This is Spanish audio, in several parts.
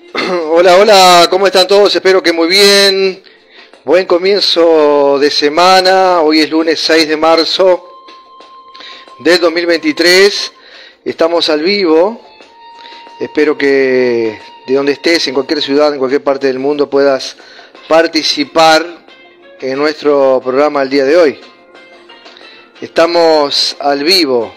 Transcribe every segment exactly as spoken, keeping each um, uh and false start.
Hola, hola, ¿cómo están todos? Espero que muy bien. Buen comienzo de semana. Hoy es lunes seis de marzo del dos mil veintitrés. Estamos al vivo. Espero que de donde estés, en cualquier ciudad, en cualquier parte del mundo, puedas participar en nuestro programa el día de hoy. Estamos al vivo.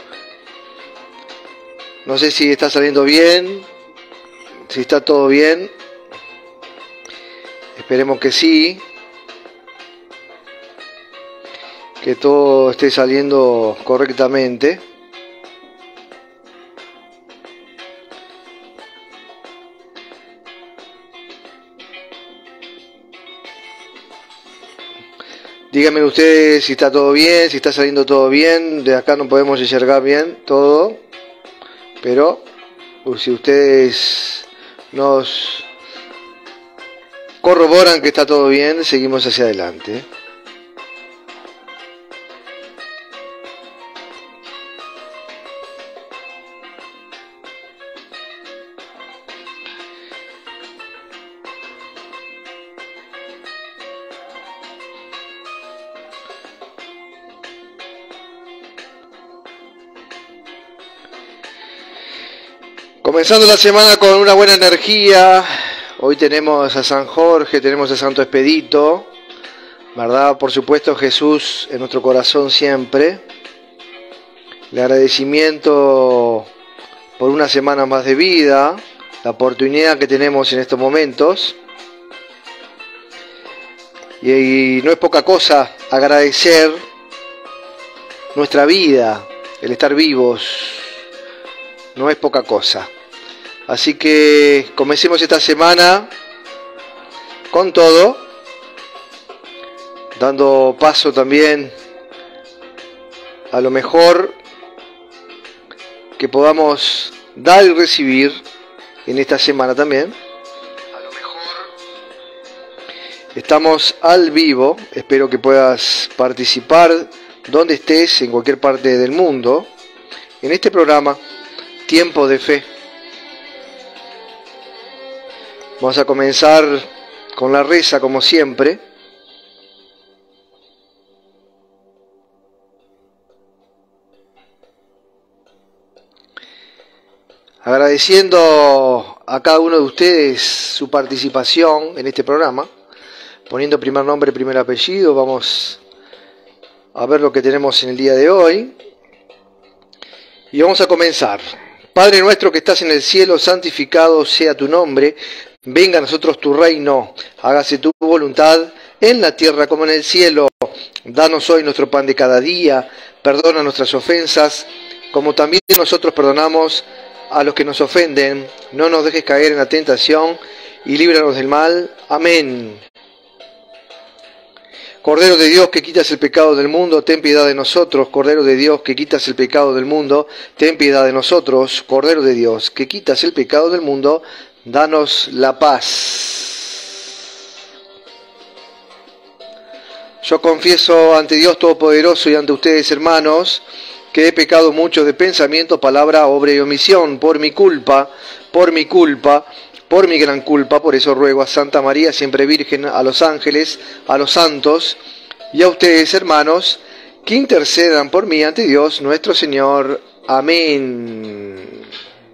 No sé si está saliendo bien, si está todo bien. Esperemos que sí. Que todo esté saliendo correctamente. Díganme ustedes si está todo bien, si está saliendo todo bien. De acá no podemos enxergar bien todo, pero si ustedes nos corroboran que está todo bien, seguimos hacia adelante. Comenzando la semana con una buena energía. Hoy tenemos a San Jorge, tenemos a Santo Expedito, ¿verdad? Por supuesto, Jesús en nuestro corazón siempre. El agradecimiento por una semana más de vida, la oportunidad que tenemos en estos momentos. Y, y no es poca cosa agradecer nuestra vida, el estar vivos, no es poca cosa. Así que comencemos esta semana con todo, dando paso también a lo mejor que podamos dar y recibir en esta semana también. A lo mejor estamos al vivo, espero que puedas participar donde estés, en cualquier parte del mundo, en este programa Tiempo de Fe. Vamos a comenzar con la reza como siempre. Agradeciendo a cada uno de ustedes su participación en este programa, poniendo primer nombre, primer apellido. Vamos a ver lo que tenemos en el día de hoy. Y vamos a comenzar. Padre nuestro que estás en el cielo, santificado sea tu nombre. Venga a nosotros tu reino, hágase tu voluntad en la tierra como en el cielo. Danos hoy nuestro pan de cada día, perdona nuestras ofensas, como también nosotros perdonamos a los que nos ofenden. No nos dejes caer en la tentación y líbranos del mal. Amén. Cordero de Dios que quitas el pecado del mundo, ten piedad de nosotros. Cordero de Dios que quitas el pecado del mundo, ten piedad de nosotros. Cordero de Dios que quitas el pecado del mundo, danos la paz. Yo confieso ante Dios Todopoderoso y ante ustedes, hermanos, que he pecado mucho de pensamiento, palabra, obra y omisión, por mi culpa, por mi culpa, por mi gran culpa. Por eso ruego a Santa María, siempre Virgen, a los ángeles, a los santos y a ustedes, hermanos, que intercedan por mí ante Dios nuestro Señor. Amén.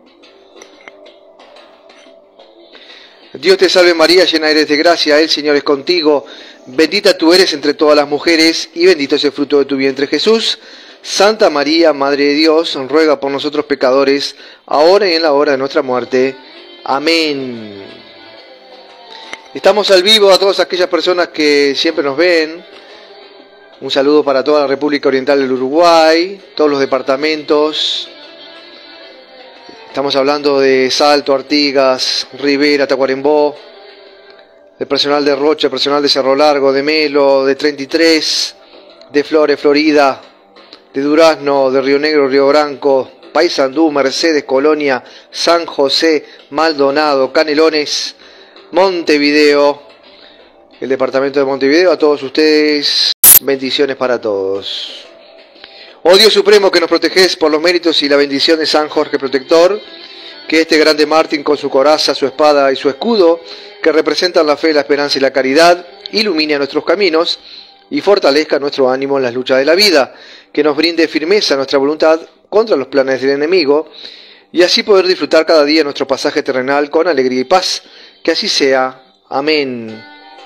Dios te salve María, llena eres de gracia, el Señor es contigo, bendita tú eres entre todas las mujeres y bendito es el fruto de tu vientre Jesús. Santa María, Madre de Dios, ruega por nosotros pecadores, ahora y en la hora de nuestra muerte. Amén. Estamos al vivo a todas aquellas personas que siempre nos ven. Un saludo para toda la República Oriental del Uruguay, todos los departamentos. Estamos hablando de Salto, Artigas, Rivera, Tacuarembó, del personal de Rocha, personal de Cerro Largo, de Melo, de treinta y tres, de Flores, Florida, de Durazno, de Río Negro, Río Branco, Paysandú, Mercedes, Colonia, San José, Maldonado, Canelones, Montevideo, el departamento de Montevideo. A todos ustedes, bendiciones para todos. Oh Dios supremo, que nos protegés por los méritos y la bendición de San Jorge Protector, Que este grande mártir con su coraza, su espada y su escudo, que representan la fe, la esperanza y la caridad, ilumine nuestros caminos y fortalezca nuestro ánimo en las luchas de la vida, que nos brinde firmeza a nuestra voluntad contra los planes del enemigo, y así poder disfrutar cada día nuestro pasaje terrenal con alegría y paz. Que así sea. Amén.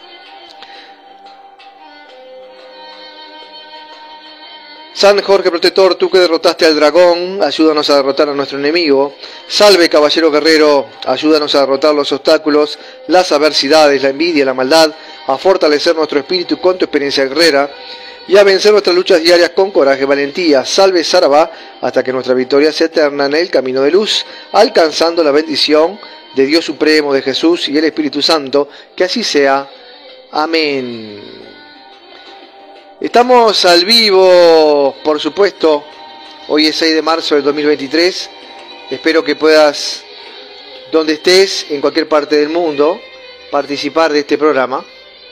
San Jorge Protector, tú que derrotaste al dragón, ayúdanos a derrotar a nuestro enemigo. Salve, caballero guerrero, ayúdanos a derrotar los obstáculos, las adversidades, la envidia, la maldad, a fortalecer nuestro espíritu con tu experiencia guerrera y a vencer nuestras luchas diarias con coraje y valentía. Salve, Sarabá, hasta que nuestra victoria sea eterna en el camino de luz, alcanzando la bendición de Dios Supremo, de Jesús y el Espíritu Santo. Que así sea. Amén. Estamos al vivo, por supuesto. Hoy es seis de marzo del dos mil veintitrés. Espero que puedas, donde estés, en cualquier parte del mundo, participar de este programa.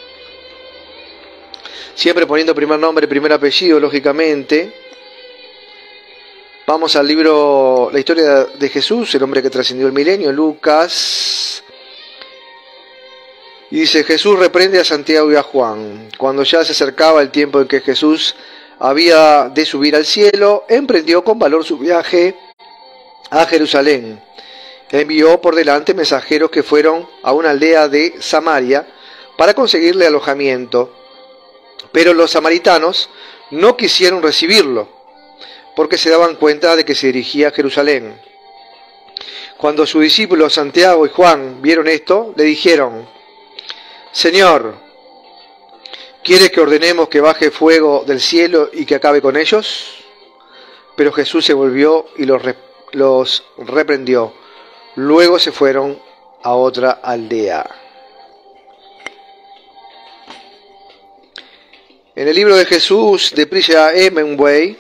Siempre poniendo primer nombre, primer apellido, lógicamente. Vamos al libro La historia de Jesús, el hombre que trascendió el milenio, Lucas. Y dice: Jesús reprende a Santiago y a Juan. Cuando ya se acercaba el tiempo en que Jesús había de subir al cielo, emprendió con valor su viaje a Jerusalén. Envió por delante mensajeros que fueron a una aldea de Samaria para conseguirle alojamiento. Pero los samaritanos no quisieron recibirlo, porque se daban cuenta de que se dirigía a Jerusalén. Cuando sus discípulos Santiago y Juan vieron esto, le dijeron: Señor, ¿quieres que ordenemos que baje fuego del cielo y que acabe con ellos? Pero Jesús se volvió y los, rep los reprendió. Luego se fueron a otra aldea. En el libro de Jesús de Priya Hemingway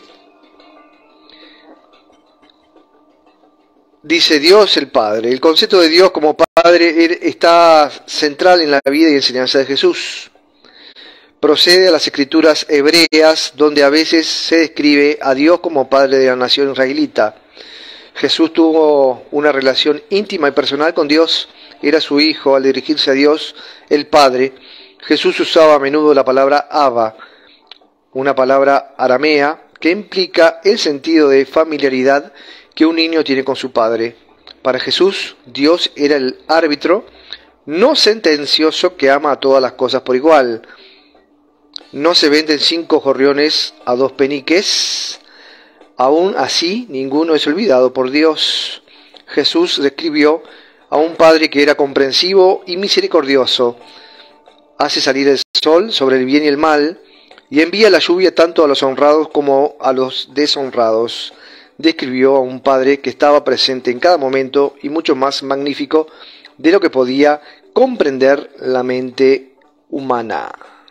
dice Dios el Padre. El concepto de Dios como Padre está central en la vida y enseñanza de Jesús. Procede a las escrituras hebreas, donde a veces se describe a Dios como Padre de la nación israelita. Jesús tuvo una relación íntima y personal con Dios. Era su Hijo. Al dirigirse a Dios, el Padre, Jesús usaba a menudo la palabra Abba, una palabra aramea que implica el sentido de familiaridad que un niño tiene con su padre. Para Jesús, Dios era el árbitro no sentencioso que ama a todas las cosas por igual. No se venden cinco gorriones a dos peniques. Aún así, ninguno es olvidado por Dios. Jesús describió a un Padre que era comprensivo y misericordioso. Hace salir el sol sobre el bien y el mal, y envía la lluvia tanto a los honrados como a los deshonrados. Describió a un Padre que estaba presente en cada momento y mucho más magnífico de lo que podía comprender la mente humana.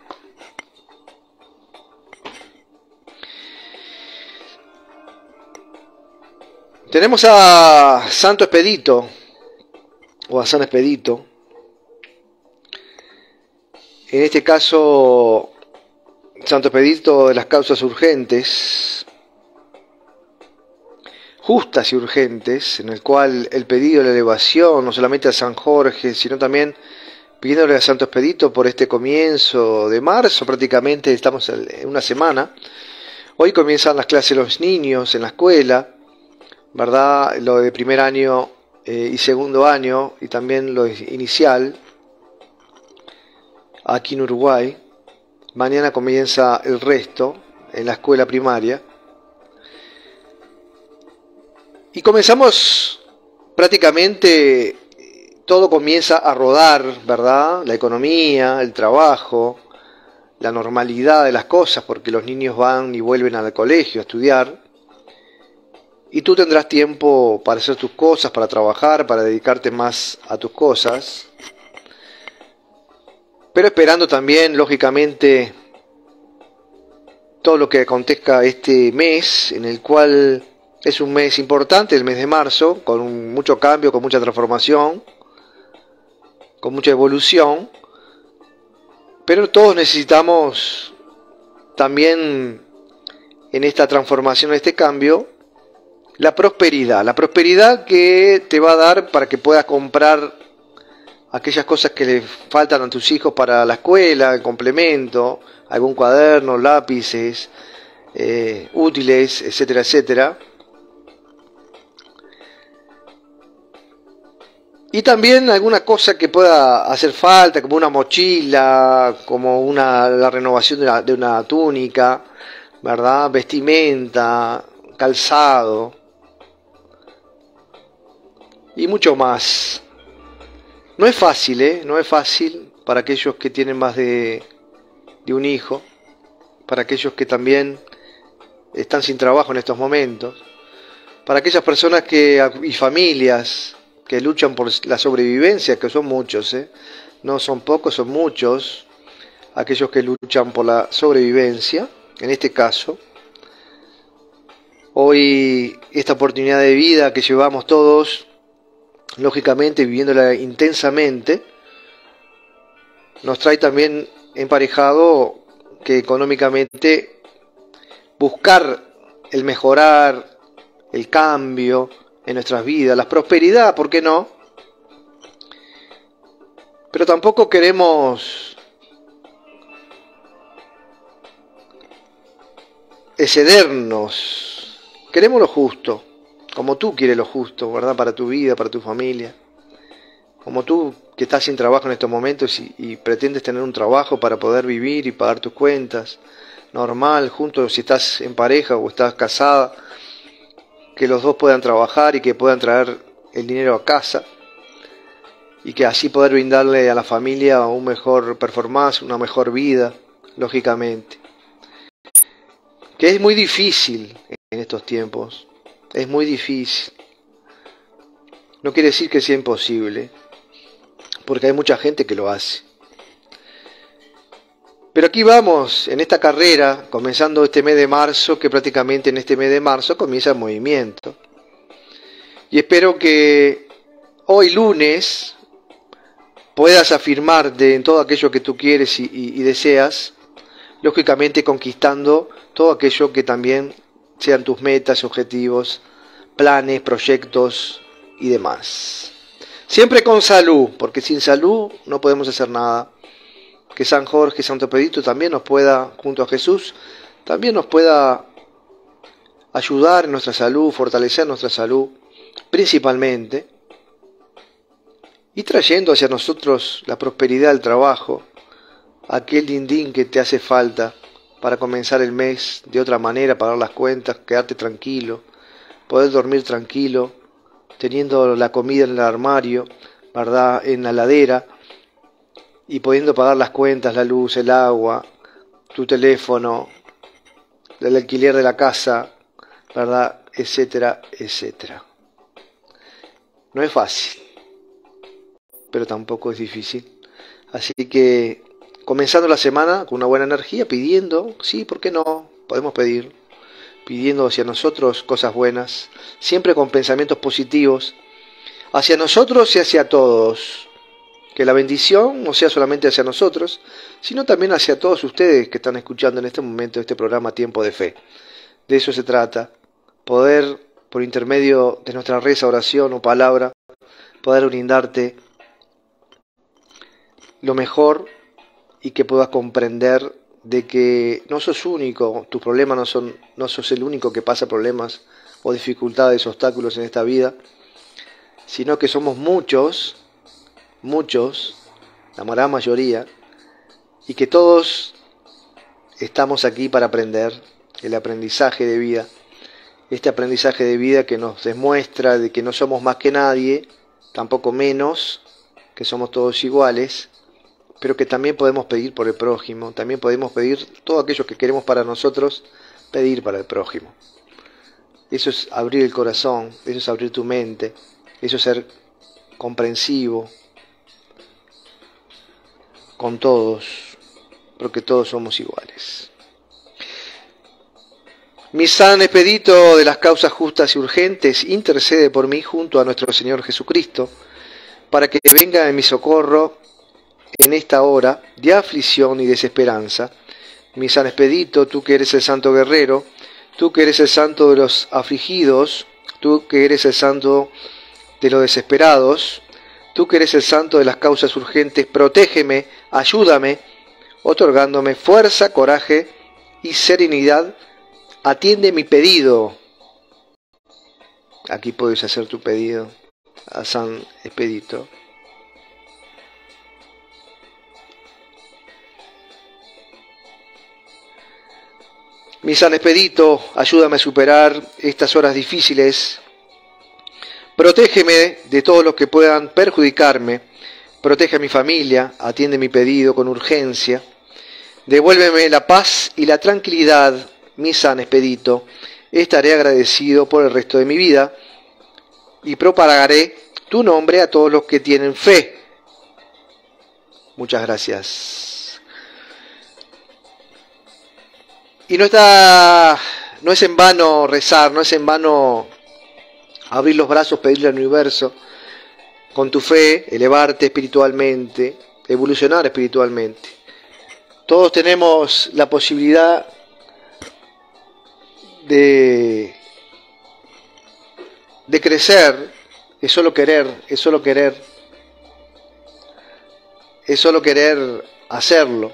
Tenemos a Santo Expedito, o a San Expedito. En este caso, Santo Expedito de las causas urgentes, justas y urgentes, en el cual el pedido de la elevación, no solamente a San Jorge, sino también pidiéndole a Santo Expedito por este comienzo de marzo, prácticamente estamos en una semana. Hoy comienzan las clases de los niños en la escuela, ¿verdad? Lo de primer año eh, y segundo año, y también lo inicial, aquí en Uruguay. Mañana comienza el resto en la escuela primaria. Y comenzamos prácticamente, todo comienza a rodar, ¿verdad? La economía, el trabajo, la normalidad de las cosas, porque los niños van y vuelven al colegio a estudiar. Y tú tendrás tiempo para hacer tus cosas, para trabajar, para dedicarte más a tus cosas. Pero esperando también, lógicamente, todo lo que acontezca este mes, en el cual es un mes importante, el mes de marzo, con mucho cambio, con mucha transformación, con mucha evolución. Pero todos necesitamos también, en esta transformación, en este cambio, La prosperidad, la prosperidad que te va a dar para que puedas comprar aquellas cosas que le faltan a tus hijos para la escuela, el complemento, algún cuaderno, lápices, eh, útiles, etcétera, etcétera. Y también alguna cosa que pueda hacer falta, como una mochila, como una, la renovación de una, de una túnica, ¿verdad? Vestimenta, calzado y mucho más. No es fácil, ¿eh? No es fácil para aquellos que tienen más de, de un hijo, para aquellos que también están sin trabajo en estos momentos, para aquellas personas que y familias que luchan por la sobrevivencia, que son muchos, ¿eh? No son pocos, son muchos, aquellos que luchan por la sobrevivencia, en este caso. Hoy esta oportunidad de vida que llevamos todos, lógicamente viviéndola intensamente, nos trae también emparejado que económicamente buscar el mejorar, el cambio en nuestras vidas, la prosperidad, ¿por qué no? Pero tampoco queremos excedernos, queremos lo justo, como tú quieres lo justo, ¿verdad? Para tu vida, para tu familia, como tú que estás sin trabajo en estos momentos y, y pretendes tener un trabajo para poder vivir y pagar tus cuentas, normal, juntos, si estás en pareja o estás casada, que los dos puedan trabajar y que puedan traer el dinero a casa y que así poder brindarle a la familia un mejor performance, una mejor vida, lógicamente. Que es muy difícil en estos tiempos, es muy difícil. No quiere decir que sea imposible, porque hay mucha gente que lo hace. Pero aquí vamos, en esta carrera, comenzando este mes de marzo, que prácticamente en este mes de marzo comienza el movimiento. Y espero que hoy lunes puedas afirmarte en todo aquello que tú quieres y, y, y deseas, lógicamente conquistando todo aquello que también sean tus metas, objetivos, planes, proyectos y demás. Siempre con salud, porque sin salud no podemos hacer nada. Que San Jorge, Santo Pedrito también nos pueda, junto a Jesús, también nos pueda ayudar en nuestra salud, fortalecer nuestra salud, principalmente, y trayendo hacia nosotros la prosperidad del trabajo, aquel din-din que te hace falta para comenzar el mes de otra manera, pagar las cuentas, quedarte tranquilo, poder dormir tranquilo, teniendo la comida en el armario, ¿verdad?, en la heladera, y pudiendo pagar las cuentas, la luz, el agua, tu teléfono, el alquiler de la casa, ¿verdad?, etcétera, etcétera. No es fácil, pero tampoco es difícil. Así que, comenzando la semana con una buena energía, pidiendo, sí, ¿por qué no? Podemos pedir, pidiendo hacia nosotros cosas buenas, siempre con pensamientos positivos, hacia nosotros y hacia todos. Que la bendición no sea solamente hacia nosotros, sino también hacia todos ustedes que están escuchando en este momento este programa Tiempo de Fe. De eso se trata, poder, por intermedio de nuestra reza, oración o palabra, poder brindarte lo mejor y que puedas comprender de que no sos único, tus problemas no son, no sos el único que pasa problemas o dificultades, obstáculos en esta vida, sino que somos muchos, muchos, la gran mayoría, y que todos estamos aquí para aprender el aprendizaje de vida, este aprendizaje de vida que nos demuestra de que no somos más que nadie, tampoco menos, que somos todos iguales, pero que también podemos pedir por el prójimo, también podemos pedir todo aquello que queremos para nosotros, pedir para el prójimo. Eso es abrir el corazón, eso es abrir tu mente, eso es ser comprensivo con todos, porque todos somos iguales. Mi San Expedito de las causas justas y urgentes, intercede por mí junto a nuestro Señor Jesucristo, para que venga en mi socorro en esta hora de aflicción y desesperanza. Mi San Expedito, tú que eres el santo guerrero, tú que eres el santo de los afligidos, tú que eres el santo de los desesperados, tú que eres el santo de las causas urgentes, protégeme, ayúdame, otorgándome fuerza, coraje y serenidad. Atiende mi pedido. Aquí puedes hacer tu pedido a San Expedito. Mi San Expedito, ayúdame a superar estas horas difíciles. Protégeme de todos los que puedan perjudicarme. Protege a mi familia, atiende mi pedido con urgencia. Devuélveme la paz y la tranquilidad, mi San Expedito. Estaré agradecido por el resto de mi vida y propagaré tu nombre a todos los que tienen fe. Muchas gracias. Y no está, no es en vano rezar, no es en vano abrir los brazos, pedirle al universo, con tu fe, elevarte espiritualmente, evolucionar espiritualmente. Todos tenemos la posibilidad de, de crecer, es solo querer, es solo querer, es solo querer hacerlo,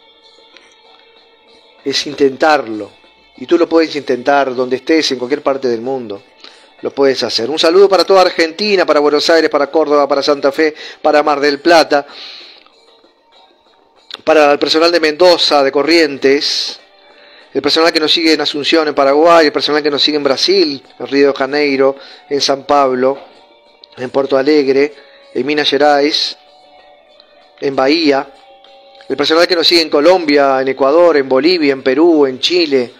es intentarlo. Y tú lo puedes intentar donde estés, en cualquier parte del mundo. Lo puedes hacer. Un saludo para toda Argentina, para Buenos Aires, para Córdoba, para Santa Fe, para Mar del Plata, para el personal de Mendoza, de Corrientes, el personal que nos sigue en Asunción, en Paraguay, el personal que nos sigue en Brasil, en Río de Janeiro, en San Pablo, en Porto Alegre, en Minas Gerais, en Bahía, el personal que nos sigue en Colombia, en Ecuador, en Bolivia, en Perú, en Chile,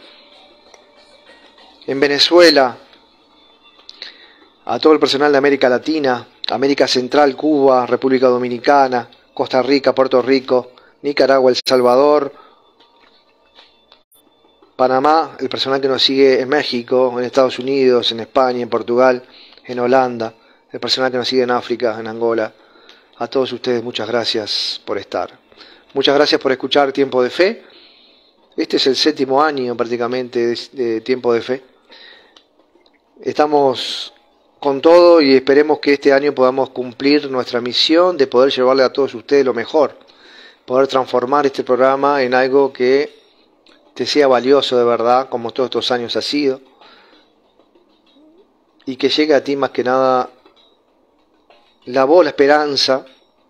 en Venezuela, a todo el personal de América Latina, América Central, Cuba, República Dominicana, Costa Rica, Puerto Rico, Nicaragua, El Salvador, Panamá, el personal que nos sigue en México, en Estados Unidos, en España, en Portugal, en Holanda, el personal que nos sigue en África, en Angola. A todos ustedes muchas gracias por estar. Muchas gracias por escuchar Tiempo de Fe. Este es el séptimo año prácticamente de, de Tiempo de Fe. Estamos con todo y esperemos que este año podamos cumplir nuestra misión de poder llevarle a todos ustedes lo mejor, poder transformar este programa en algo que te sea valioso de verdad, como todos estos años ha sido, y que llegue a ti más que nada la voz, la esperanza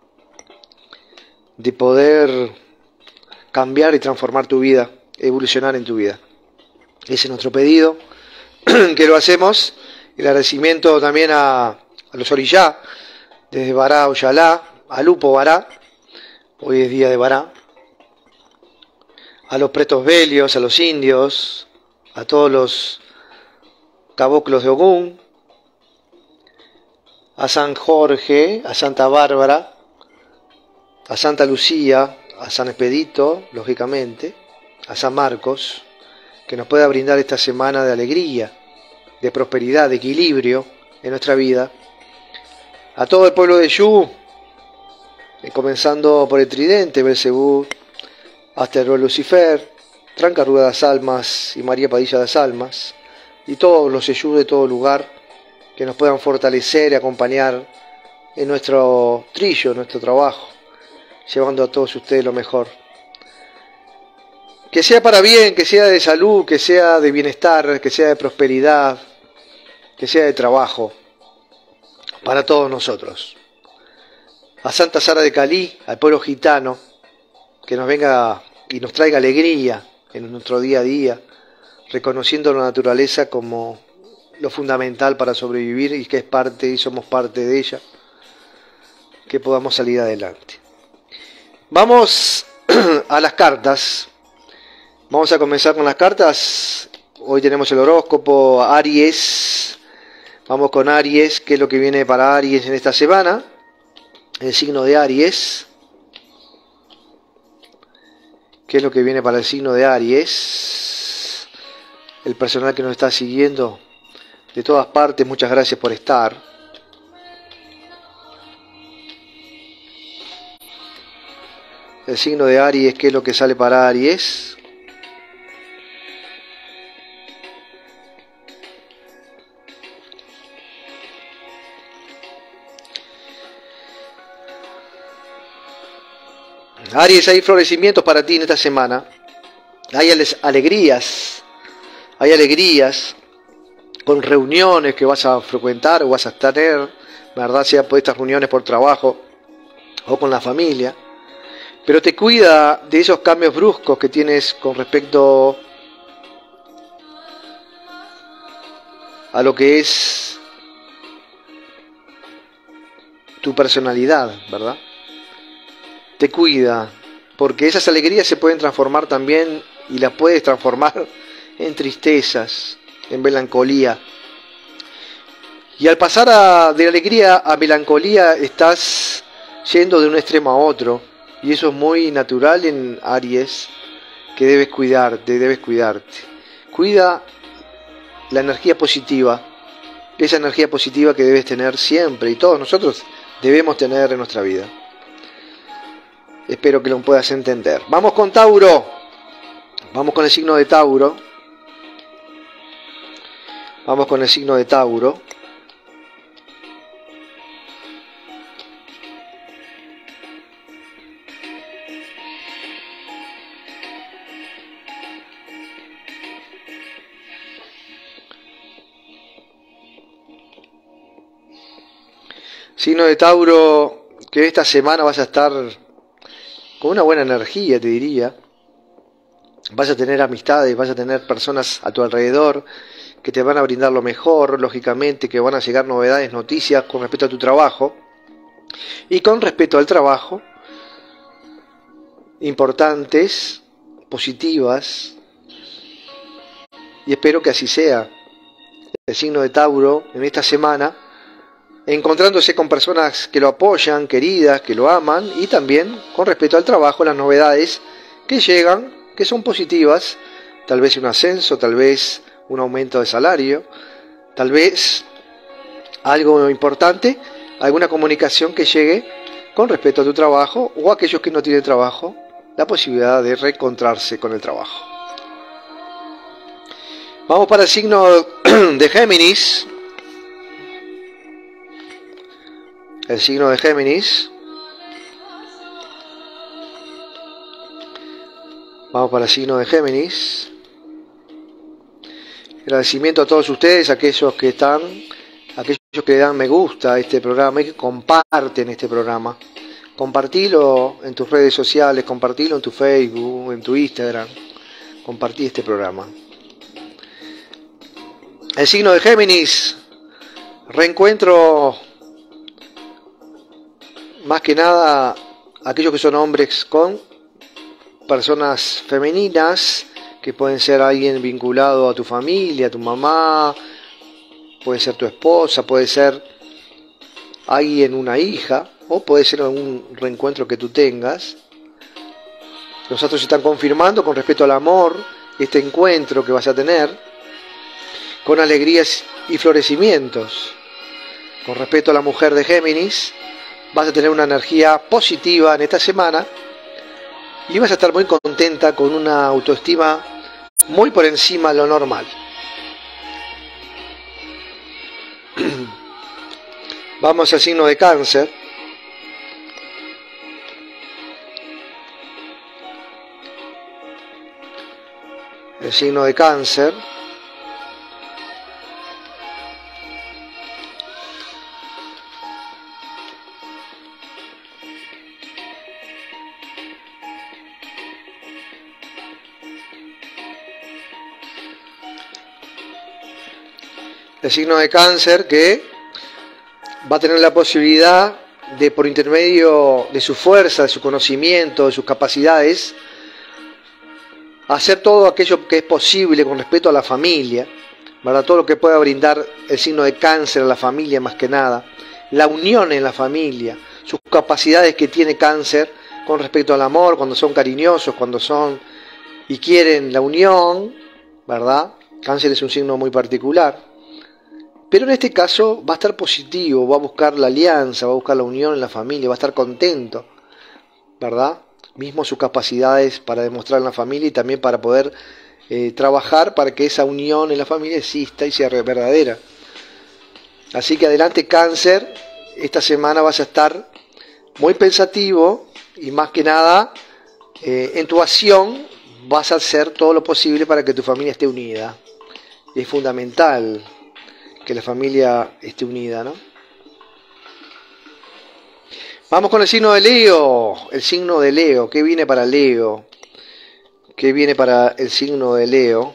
de poder cambiar y transformar tu vida, evolucionar en tu vida. Ese es nuestro pedido, que lo hacemos. El agradecimiento también a, a los Orillá, desde Bará, Oyalá, a Lupo Bará, hoy es día de Bará, a los pretos belios, a los indios, a todos los caboclos de Ogún, a San Jorge, a Santa Bárbara, a Santa Lucía, a San Expedito, lógicamente, a San Marcos, que nos pueda brindar esta semana de alegría, de prosperidad, de equilibrio en nuestra vida. A todo el pueblo de Yu, comenzando por el Tridente, Belcebú, hasta el Rol Lucifer, Trancarruga das Almas y María Padilla das Almas, y todos los Yu de todo lugar que nos puedan fortalecer y acompañar en nuestro trillo, en nuestro trabajo, llevando a todos ustedes lo mejor. Que sea para bien, que sea de salud, que sea de bienestar, que sea de prosperidad, que sea de trabajo, para todos nosotros. A Santa Sara de Calí, al pueblo gitano, que nos venga y nos traiga alegría en nuestro día a día, reconociendo la naturaleza como lo fundamental para sobrevivir y que es parte y somos parte de ella, que podamos salir adelante. Vamos a las cartas. Vamos a comenzar con las cartas. Hoy tenemos el horóscopo Aries. Vamos con Aries, qué es lo que viene para Aries en esta semana. El signo de Aries. ¿Qué es lo que viene para el signo de Aries? El personal que nos está siguiendo de todas partes, muchas gracias por estar. El signo de Aries, ¿qué es lo que sale para Aries? Aries, hay florecimientos para ti en esta semana. Hay alegrías. Hay alegrías con reuniones que vas a frecuentar o vas a tener, ¿verdad? Sea por estas reuniones por trabajo o con la familia. Pero te cuida de esos cambios bruscos que tienes con respecto a lo que es tu personalidad, ¿verdad? Te cuida, porque esas alegrías se pueden transformar también, y las puedes transformar en tristezas, en melancolía. Y al pasar a, de la alegría a melancolía, estás yendo de un extremo a otro, y eso es muy natural en Aries, que debes cuidarte, debes cuidarte. Cuida la energía positiva, esa energía positiva que debes tener siempre, y todos nosotros debemos tener en nuestra vida. Espero que lo puedas entender. Vamos con Tauro. Vamos con el signo de Tauro. Vamos con el signo de Tauro. Signo de Tauro, que esta semana vas a estar con una buena energía, te diría. Vas a tener amistades, vas a tener personas a tu alrededor que te van a brindar lo mejor, lógicamente, que van a llegar novedades, noticias con respecto a tu trabajo. Y con respecto al trabajo, importantes, positivas, y espero que así sea. El signo de Tauro en esta semana, encontrándose con personas que lo apoyan, queridas, que lo aman, y también con respecto al trabajo, las novedades que llegan, que son positivas, tal vez un ascenso, tal vez un aumento de salario, tal vez algo importante, alguna comunicación que llegue con respecto a tu trabajo, o aquellos que no tienen trabajo, la posibilidad de reencontrarse con el trabajo. Vamos para el signo de Géminis. El signo de Géminis. Vamos para el signo de Géminis. Agradecimiento a todos ustedes, aquellos que están, aquellos que le dan me gusta a este programa y que comparten este programa. Compartilo en tus redes sociales, compartilo en tu Facebook, en tu Instagram. Compartí este programa. El signo de Géminis. Reencuentro, más que nada, aquellos que son hombres con personas femeninas, que pueden ser alguien vinculado a tu familia, a tu mamá, puede ser tu esposa, puede ser alguien, una hija, o puede ser algún reencuentro que tú tengas. Los astros están confirmando con respecto al amor, este encuentro que vas a tener, con alegrías y florecimientos. Con respecto a la mujer de Géminis, vas a tener una energía positiva en esta semana y vas a estar muy contenta, con una autoestima muy por encima de lo normal. Vamos al signo de Cáncer. El signo de Cáncer. El signo de Cáncer, que va a tener la posibilidad de, por intermedio de su fuerza, de su conocimiento, de sus capacidades, hacer todo aquello que es posible con respecto a la familia, ¿verdad? Todo lo que pueda brindar el signo de Cáncer a la familia, más que nada, la unión en la familia, sus capacidades que tiene Cáncer con respecto al amor, cuando son cariñosos, cuando son y quieren la unión, ¿verdad? Cáncer es un signo muy particular. Pero en este caso va a estar positivo, va a buscar la alianza, va a buscar la unión en la familia, va a estar contento, ¿verdad? Mismo sus capacidades para demostrar en la familia y también para poder eh, trabajar para que esa unión en la familia exista y sea verdadera. Así que adelante, Cáncer, esta semana vas a estar muy pensativo, y más que nada, eh, en tu acción vas a hacer todo lo posible para que tu familia esté unida. Es fundamental que la familia esté unida, ¿no? Vamos con el signo de Leo. El signo de Leo. ¿Qué viene para Leo? ¿Qué viene para el signo de Leo?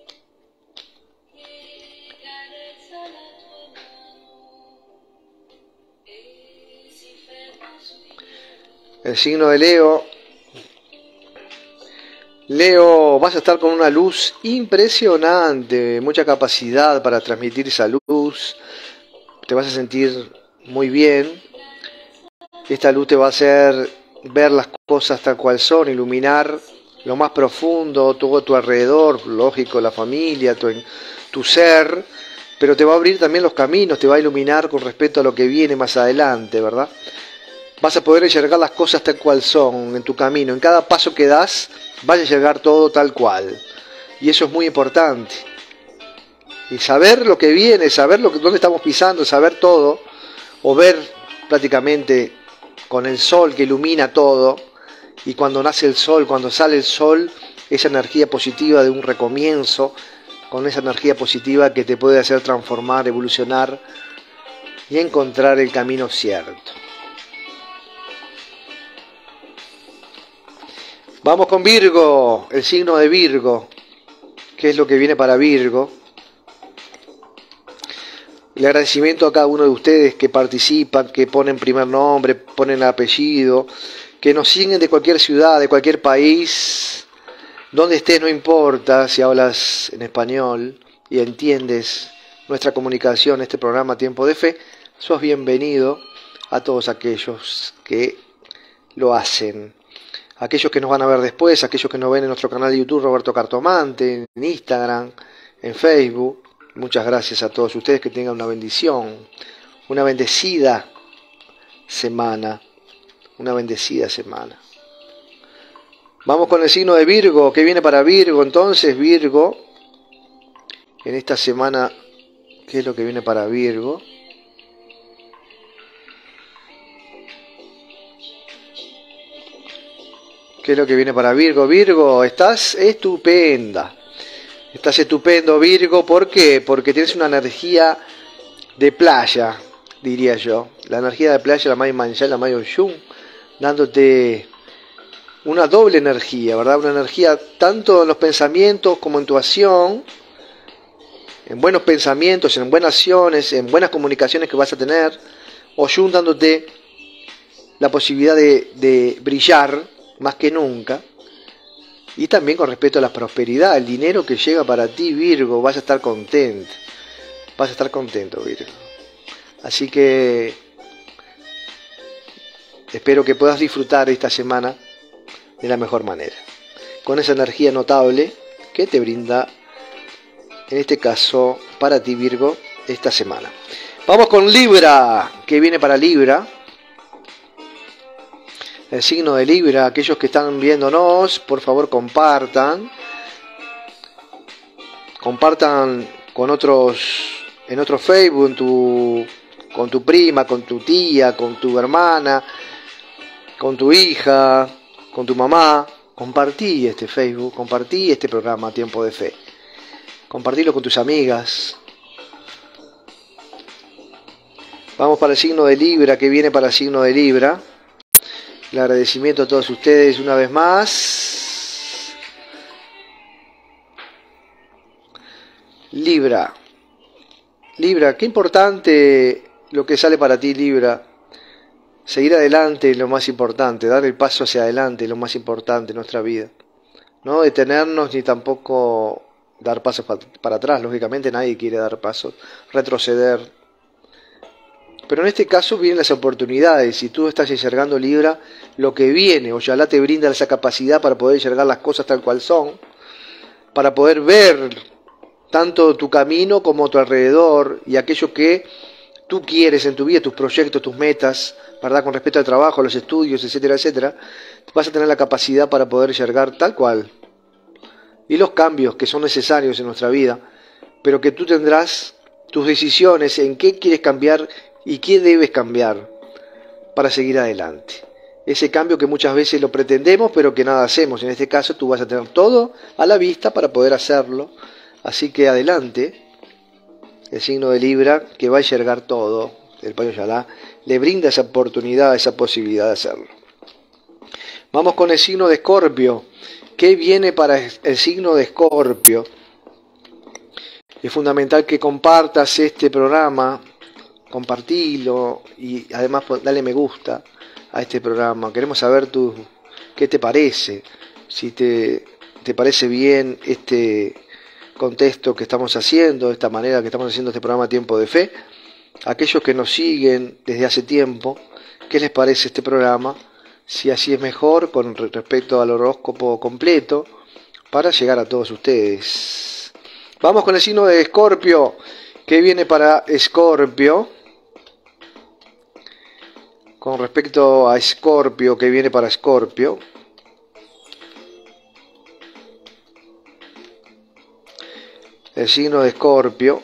El signo de Leo. Leo, vas a estar con una luz impresionante, mucha capacidad para transmitir esa luz. Te vas a sentir muy bien. Esta luz te va a hacer ver las cosas tal cual son, iluminar lo más profundo, todo tu alrededor, lógico, la familia, tu, tu ser, pero te va a abrir también los caminos, te va a iluminar con respecto a lo que viene más adelante, ¿verdad? Vas a poder enxergar las cosas tal cual son en tu camino. En cada paso que das, vas a enxergar todo tal cual. Y eso es muy importante. Y saber lo que viene, saber lo que, dónde estamos pisando, saber todo, o ver prácticamente con el sol que ilumina todo, y cuando nace el sol, cuando sale el sol, esa energía positiva de un recomienzo, con esa energía positiva que te puede hacer transformar, evolucionar y encontrar el camino cierto. Vamos con Virgo, el signo de Virgo. ¿Qué es lo que viene para Virgo? El agradecimiento a cada uno de ustedes que participan, que ponen primer nombre, ponen apellido, que nos siguen de cualquier ciudad, de cualquier país, donde estés no importa si hablas en español y entiendes nuestra comunicación, este programa Tiempo de Fe, sos bienvenido a todos aquellos que lo hacen. Aquellos que nos van a ver después, aquellos que nos ven en nuestro canal de YouTube Roberto Cartomante, en Instagram, en Facebook. Muchas gracias a todos ustedes, que tengan una bendición, una bendecida semana, una bendecida semana. Vamos con el signo de Virgo. ¿Qué viene para Virgo? Entonces, Virgo, en esta semana, ¿qué es lo que viene para Virgo? ¿Qué es lo que viene para Virgo? Virgo, estás estupenda. Estás estupendo, Virgo. ¿Por qué? Porque tienes una energía de playa, diría yo. La energía de playa, la Mayo Manjá, la Mayo Yun, dándote una doble energía, ¿verdad? Una energía tanto en los pensamientos como en tu acción, en buenos pensamientos, en buenas acciones, en buenas comunicaciones que vas a tener, o Yun dándote la posibilidad de, de brillar más que nunca. Y también con respecto a la prosperidad, el dinero que llega para ti, Virgo, vas a estar contento. Vas a estar contento, Virgo. Así que espero que puedas disfrutar esta semana de la mejor manera, con esa energía notable que te brinda, en este caso, para ti, Virgo, esta semana. Vamos con Libra. ¿Qué viene para Libra? El signo de Libra. Aquellos que están viéndonos, por favor compartan. Compartan con otros, en otro Facebook, en tu, con tu prima, con tu tía, con tu hermana, con tu hija, con tu mamá. Compartí este Facebook, compartí este programa Tiempo de Fe. Compartilo con tus amigas. Vamos para el signo de Libra. ¿Qué viene para el signo de Libra? El agradecimiento a todos ustedes una vez más. Libra. Libra, qué importante lo que sale para ti, Libra. Seguir adelante es lo más importante, dar el paso hacia adelante es lo más importante en nuestra vida. No detenernos ni tampoco dar pasos para atrás. Lógicamente nadie quiere dar pasos, retroceder. Pero en este caso vienen las oportunidades. Si tú estás enxergando, Libra, lo que viene, ojalá te brinda esa capacidad para poder enxergar las cosas tal cual son, para poder ver tanto tu camino como tu alrededor y aquello que tú quieres en tu vida, tus proyectos, tus metas, ¿verdad? Con respecto al trabajo, a los estudios, etcétera, etcétera, vas a tener la capacidad para poder enxergar tal cual. Y los cambios que son necesarios en nuestra vida, pero que tú tendrás tus decisiones en qué quieres cambiar y qué debes cambiar para seguir adelante. ese cambio que muchas veces lo pretendemos, pero que nada hacemos. En este caso tú vas a tener todo a la vista para poder hacerlo. Así que adelante. El signo de Libra, que va a yergar todo, el Payo Yalá, le brinda esa oportunidad, esa posibilidad de hacerlo. Vamos con el signo de Escorpio. ¿Qué viene para el signo de Escorpio? Es fundamental que compartas este programa, compartilo y además dale me gusta a este programa. Queremos saber tu, qué te parece, si te, te parece bien este contexto que estamos haciendo, de esta manera que estamos haciendo este programa Tiempo de Fe. Aquellos que nos siguen desde hace tiempo, ¿qué les parece este programa? Si así es mejor con respecto al horóscopo completo para llegar a todos ustedes. Vamos con el signo de Escorpio. ¿Qué viene para Escorpio? Con respecto a Escorpio, ¿qué viene para Escorpio? El signo de Escorpio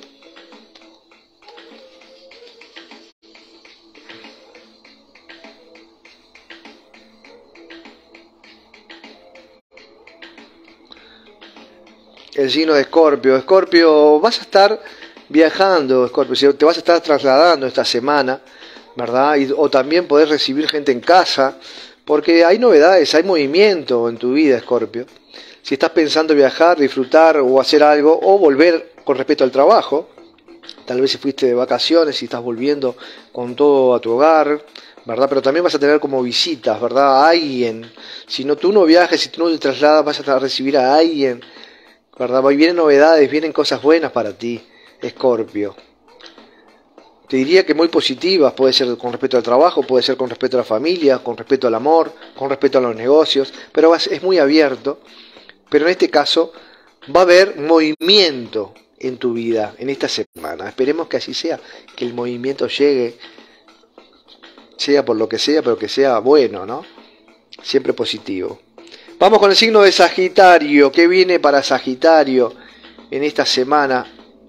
el signo de Escorpio Escorpio, vas a estar viajando, Escorpio, te vas a estar trasladando esta semana, ¿verdad? Y, o también podés recibir gente en casa, porque hay novedades, hay movimiento en tu vida, Escorpio. Si estás pensando viajar, disfrutar o hacer algo, o volver con respecto al trabajo, tal vez si fuiste de vacaciones y estás volviendo con todo a tu hogar, ¿verdad? Pero también vas a tener como visitas, ¿verdad? A alguien. Si no, tú no viajes, si tú no te trasladas, vas a recibir a alguien, ¿verdad? Vienen novedades, vienen cosas buenas para ti, Escorpio. Te diría que muy positivas, puede ser con respecto al trabajo, puede ser con respecto a la familia, con respecto al amor, con respecto a los negocios, pero es muy abierto. Pero en este caso va a haber movimiento en tu vida en esta semana. Esperemos que así sea, que el movimiento llegue, sea por lo que sea, pero que sea bueno, ¿no? Siempre positivo. Vamos con el signo de Sagitario. ¿Qué viene para Sagitario en esta semana?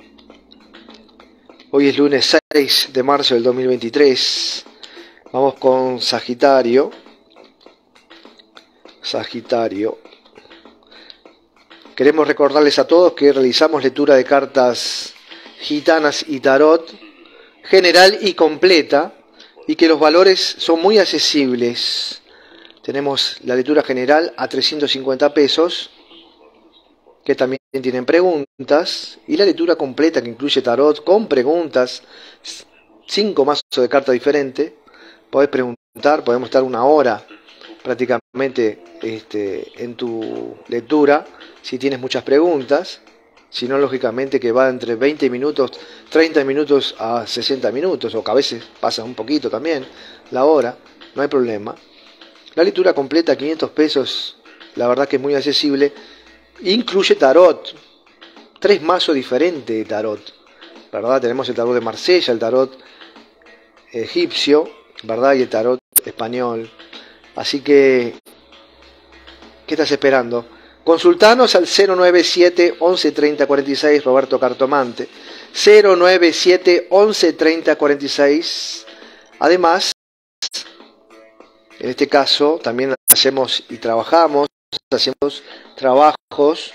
Hoy es lunes seis de marzo del dos mil veintitrés. Vamos con Sagitario. Sagitario. Queremos recordarles a todos que realizamos lectura de cartas gitanas y tarot general y completa y que los valores son muy accesibles. Tenemos la lectura general a trescientos cincuenta pesos, que también tienen preguntas, y la lectura completa que incluye tarot con preguntas, cinco mazos de cartas diferentes. Podés preguntar, podemos estar una hora prácticamente este, en tu lectura, si tienes muchas preguntas, si no, lógicamente que va entre veinte minutos, treinta minutos a sesenta minutos, o que a veces pasa un poquito también la hora, no hay problema. La lectura completa, quinientos pesos, la verdad que es muy accesible, incluye tarot, tres mazos diferentes de tarot, ¿verdad? Tenemos el tarot de Marsella, el tarot egipcio, ¿verdad? Y el tarot español. Así que, ¿qué estás esperando? Consultanos al cero nueve siete, once, treinta, cuarenta y seis, Roberto Cartomante, cero nueve siete, once, treinta, cuarenta y seis. Además, en este caso, también hacemos y trabajamos, hacemos trabajos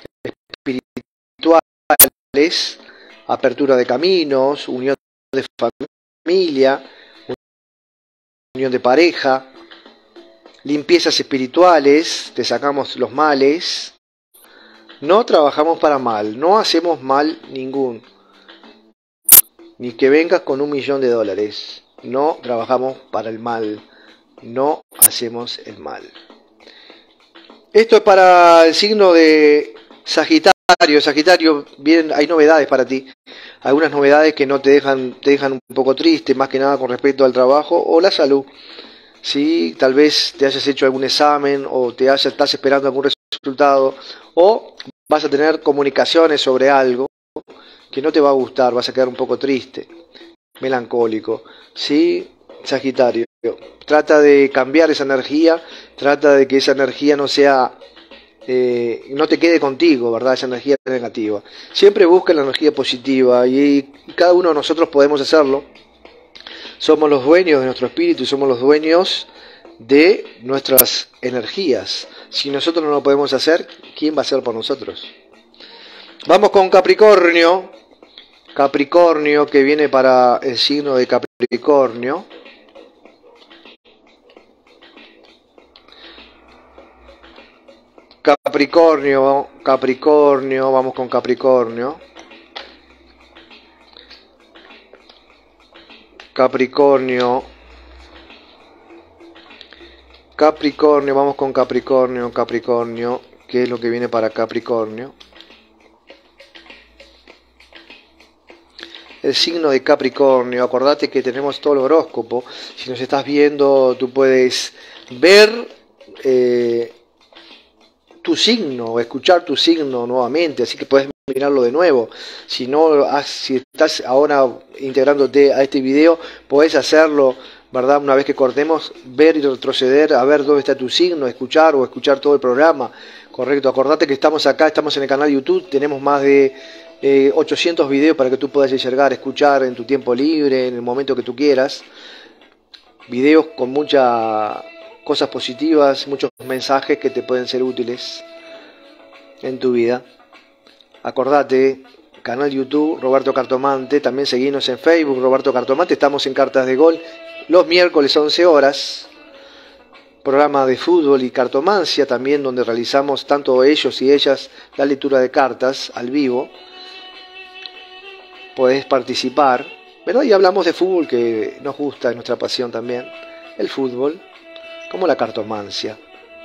espirituales, apertura de caminos, unión de familia, unión de pareja, limpiezas espirituales, te sacamos los males. No trabajamos para mal, no hacemos mal ningún, ni que vengas con un millón de dólares. No trabajamos para el mal, no hacemos el mal. Esto es para el signo de Sagitario. Sagitario, bien, hay novedades para ti. Algunas novedades que no te dejan, te dejan un poco triste, más que nada con respecto al trabajo o la salud. Sí, tal vez te hayas hecho algún examen o te hayas, estás esperando algún resultado, o vas a tener comunicaciones sobre algo que no te va a gustar, vas a quedar un poco triste, melancólico. Sí, Sagitario, trata de cambiar esa energía, trata de que esa energía no sea, eh, no te quede contigo, ¿verdad? Esa energía negativa. Siempre busca la energía positiva y cada uno de nosotros podemos hacerlo. Somos los dueños de nuestro espíritu y somos los dueños de nuestras energías. Si nosotros no lo podemos hacer, ¿quién va a hacer por nosotros? Vamos con Capricornio. Capricornio, que viene para el signo de Capricornio. Capricornio, Capricornio, vamos con Capricornio. Capricornio. Capricornio, vamos con Capricornio, Capricornio. ¿Qué es lo que viene para Capricornio? El signo de Capricornio, acordate que tenemos todo el horóscopo. Si nos estás viendo, tú puedes ver eh, tu signo o escuchar tu signo nuevamente, así que puedes mirarlo de nuevo. Si no, si estás ahora integrándote a este video, puedes hacerlo, ¿verdad? Una vez que cortemos, ver y retroceder a ver dónde está tu signo, escuchar o escuchar todo el programa. Correcto, acordate que estamos acá, estamos en el canal YouTube, tenemos más de eh, ochocientos videos para que tú puedas llegar, escuchar en tu tiempo libre, en el momento que tú quieras. Videos con muchas cosas positivas, muchos mensajes que te pueden ser útiles en tu vida. Acordate, canal YouTube Roberto Cartomante, también seguimos en Facebook Roberto Cartomante, estamos en Cartas de Gol los miércoles once horas, programa de fútbol y cartomancia también, donde realizamos tanto ellos y ellas la lectura de cartas al vivo. Podés participar, ¿verdad? Y hablamos de fútbol, que nos gusta, es nuestra pasión también, el fútbol, como la cartomancia.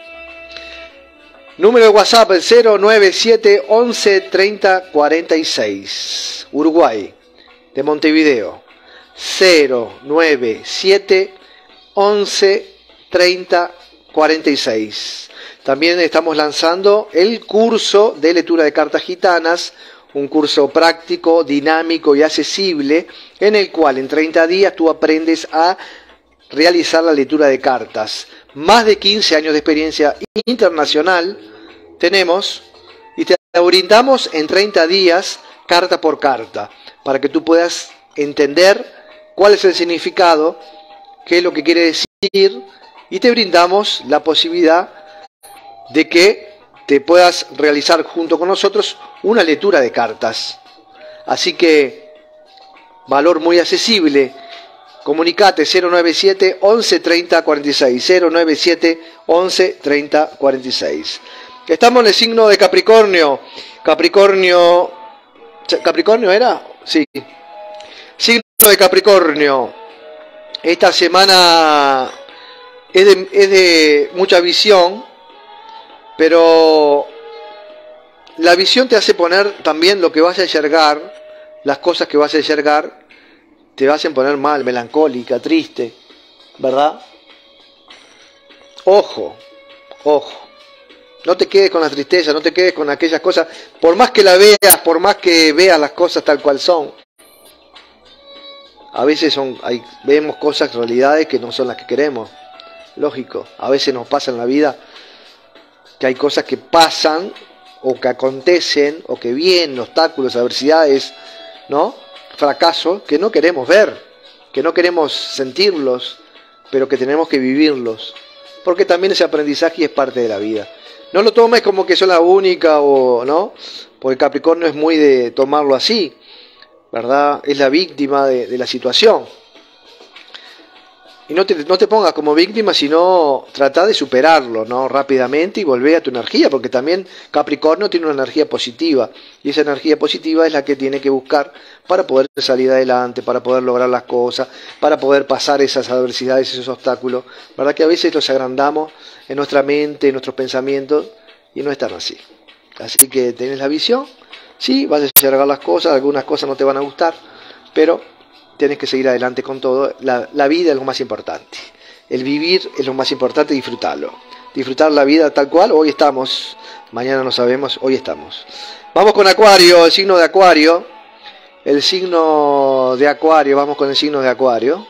Número de WhatsApp, el cero nueve siete once treinta cuarenta y seis. Uruguay, de Montevideo. cero nueve siete once treinta cuarenta y seis. También estamos lanzando el curso de lectura de cartas gitanas, un curso práctico, dinámico y accesible, en el cual en treinta días tú aprendes a realizar la lectura de cartas. Más de quince años de experiencia internacional tenemos y te brindamos en treinta días, carta por carta, para que tú puedas entender cuál es el significado, qué es lo que quiere decir, y te brindamos la posibilidad de que te puedas realizar junto con nosotros una lectura de cartas. Así que, valor muy accesible. Comunicate cero nueve siete once treinta cuarenta y seis, cero nueve siete once treinta cuarenta y seis. Estamos en el signo de Capricornio. Capricornio, ¿Capricornio era? Sí. Signo de Capricornio. Esta semana es de, es de mucha visión, pero la visión te hace poner también lo que vas a enxergar, las cosas que vas a enxergar, te hacen poner mal, melancólica, triste, ¿verdad? Ojo, ojo. No te quedes con la tristeza, no te quedes con aquellas cosas, por más que la veas, por más que veas las cosas tal cual son. A veces son, hay, vemos cosas, realidades que no son las que queremos. Lógico, a veces nos pasa en la vida que hay cosas que pasan o que acontecen o que vienen, obstáculos, adversidades, ¿no? Fracasos que no queremos ver, que no queremos sentirlos, pero que tenemos que vivirlos. Porque también ese aprendizaje es parte de la vida. No lo tomes como que son la única o no, porque Capricornio es muy de tomarlo así, ¿verdad? Es la víctima de, de la situación. Y no te, no te pongas como víctima, sino trata de superarlo, ¿no? Rápidamente y volver a tu energía, porque también Capricornio tiene una energía positiva, y esa energía positiva es la que tiene que buscar para poder salir adelante, para poder lograr las cosas, para poder pasar esas adversidades, esos obstáculos, ¿verdad? Que a veces los agrandamos en nuestra mente, en nuestros pensamientos, y no están así. Así que tenés la visión, sí, vas a llegar las cosas, algunas cosas no te van a gustar, pero tienes que seguir adelante con todo. La, la vida es lo más importante. El vivir es lo más importante, disfrutarlo. Disfrutar la vida tal cual. Hoy estamos, mañana no sabemos, hoy estamos. Vamos con Acuario, el signo de Acuario. El signo de Acuario, vamos con el signo de Acuario.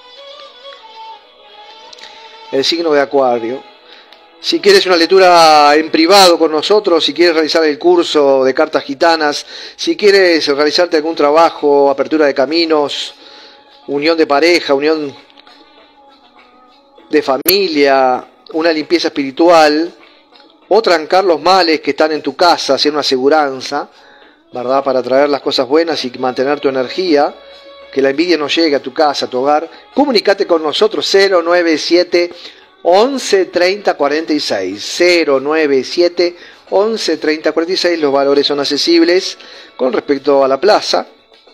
El signo de Acuario. Si quieres una lectura en privado con nosotros, si quieres realizar el curso de cartas gitanas, si quieres realizarte algún trabajo, apertura de caminos, unión de pareja, unión de familia, una limpieza espiritual, o trancar los males que están en tu casa, hacer una aseguranza, ¿verdad? Para traer las cosas buenas y mantener tu energía, que la envidia no llegue a tu casa, a tu hogar. Comunicate con nosotros, cero nueve siete, once, treinta, cuarenta y seis, cero nueve siete, once, treinta, cuarenta y seis, los valores son accesibles con respecto a la plaza.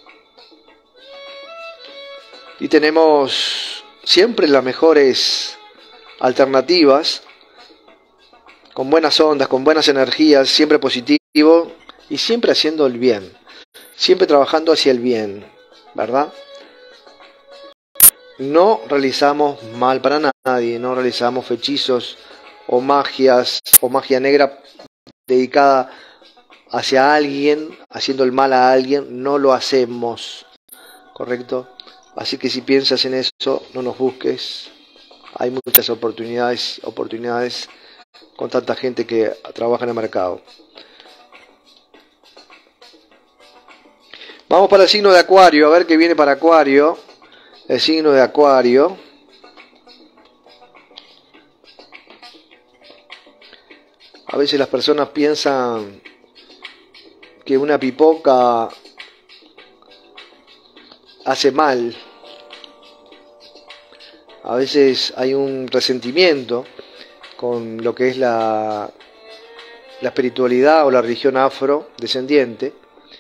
Y tenemos siempre las mejores alternativas, con buenas ondas, con buenas energías, siempre positivo y siempre haciendo el bien, siempre trabajando hacia el bien, ¿verdad? No realizamos mal para nadie, no realizamos hechizos o magias o magia negra dedicada hacia alguien, haciendo el mal a alguien, no lo hacemos, ¿correcto? Así que si piensas en eso, no nos busques. Hay muchas oportunidades, oportunidades con tanta gente que trabaja en el mercado. Vamos para el signo de Acuario, a ver qué viene para Acuario. El signo de Acuario. A veces las personas piensan que una pipoca hace mal. A veces hay un resentimiento con lo que es la, la espiritualidad o la religión afrodescendiente,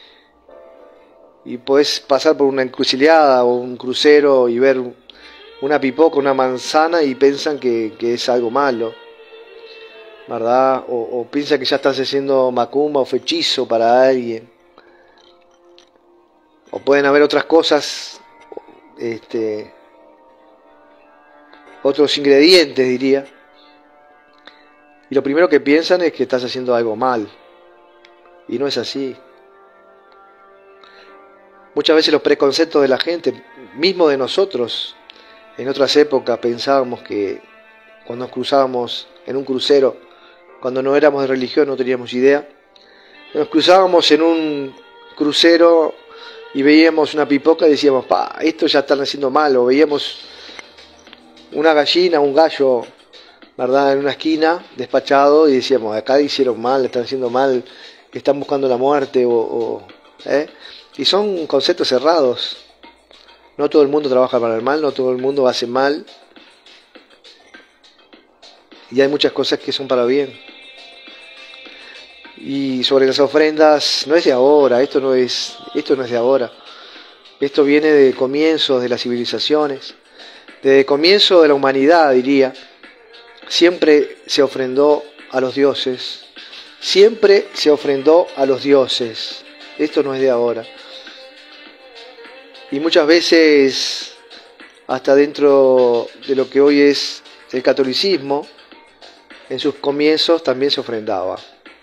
y puedes pasar por una encrucijada o un crucero y ver una pipoca, una manzana, y piensan que, que es algo malo, ¿verdad? O, o piensan que ya estás haciendo macumba o fechizo para alguien, o pueden haber otras cosas, este, otros ingredientes, diría. Y lo primero que piensan es que estás haciendo algo mal. Y no es así. Muchas veces los preconceptos de la gente, mismo de nosotros, en otras épocas pensábamos que cuando nos cruzábamos en un crucero, cuando no éramos de religión, no teníamos idea, nos cruzábamos en un crucero y veíamos una pipoca y decíamos, pa, esto ya están haciendo mal. O veíamos una gallina, un gallo, ¿verdad?, en una esquina, despachado, y decíamos, acá hicieron mal, están haciendo mal, están buscando la muerte, o, o ¿eh? Y son conceptos cerrados. No todo el mundo trabaja para el mal, no todo el mundo hace mal, y hay muchas cosas que son para bien. Y sobre las ofrendas, no es de ahora, esto no es, esto no es de ahora, esto viene de comienzos de las civilizaciones, desde comienzo de la humanidad, diría. Siempre se ofrendó a los dioses, siempre se ofrendó a los dioses. Esto no es de ahora. Y muchas veces, hasta dentro de lo que hoy es el catolicismo, en sus comienzos también se ofrendaba.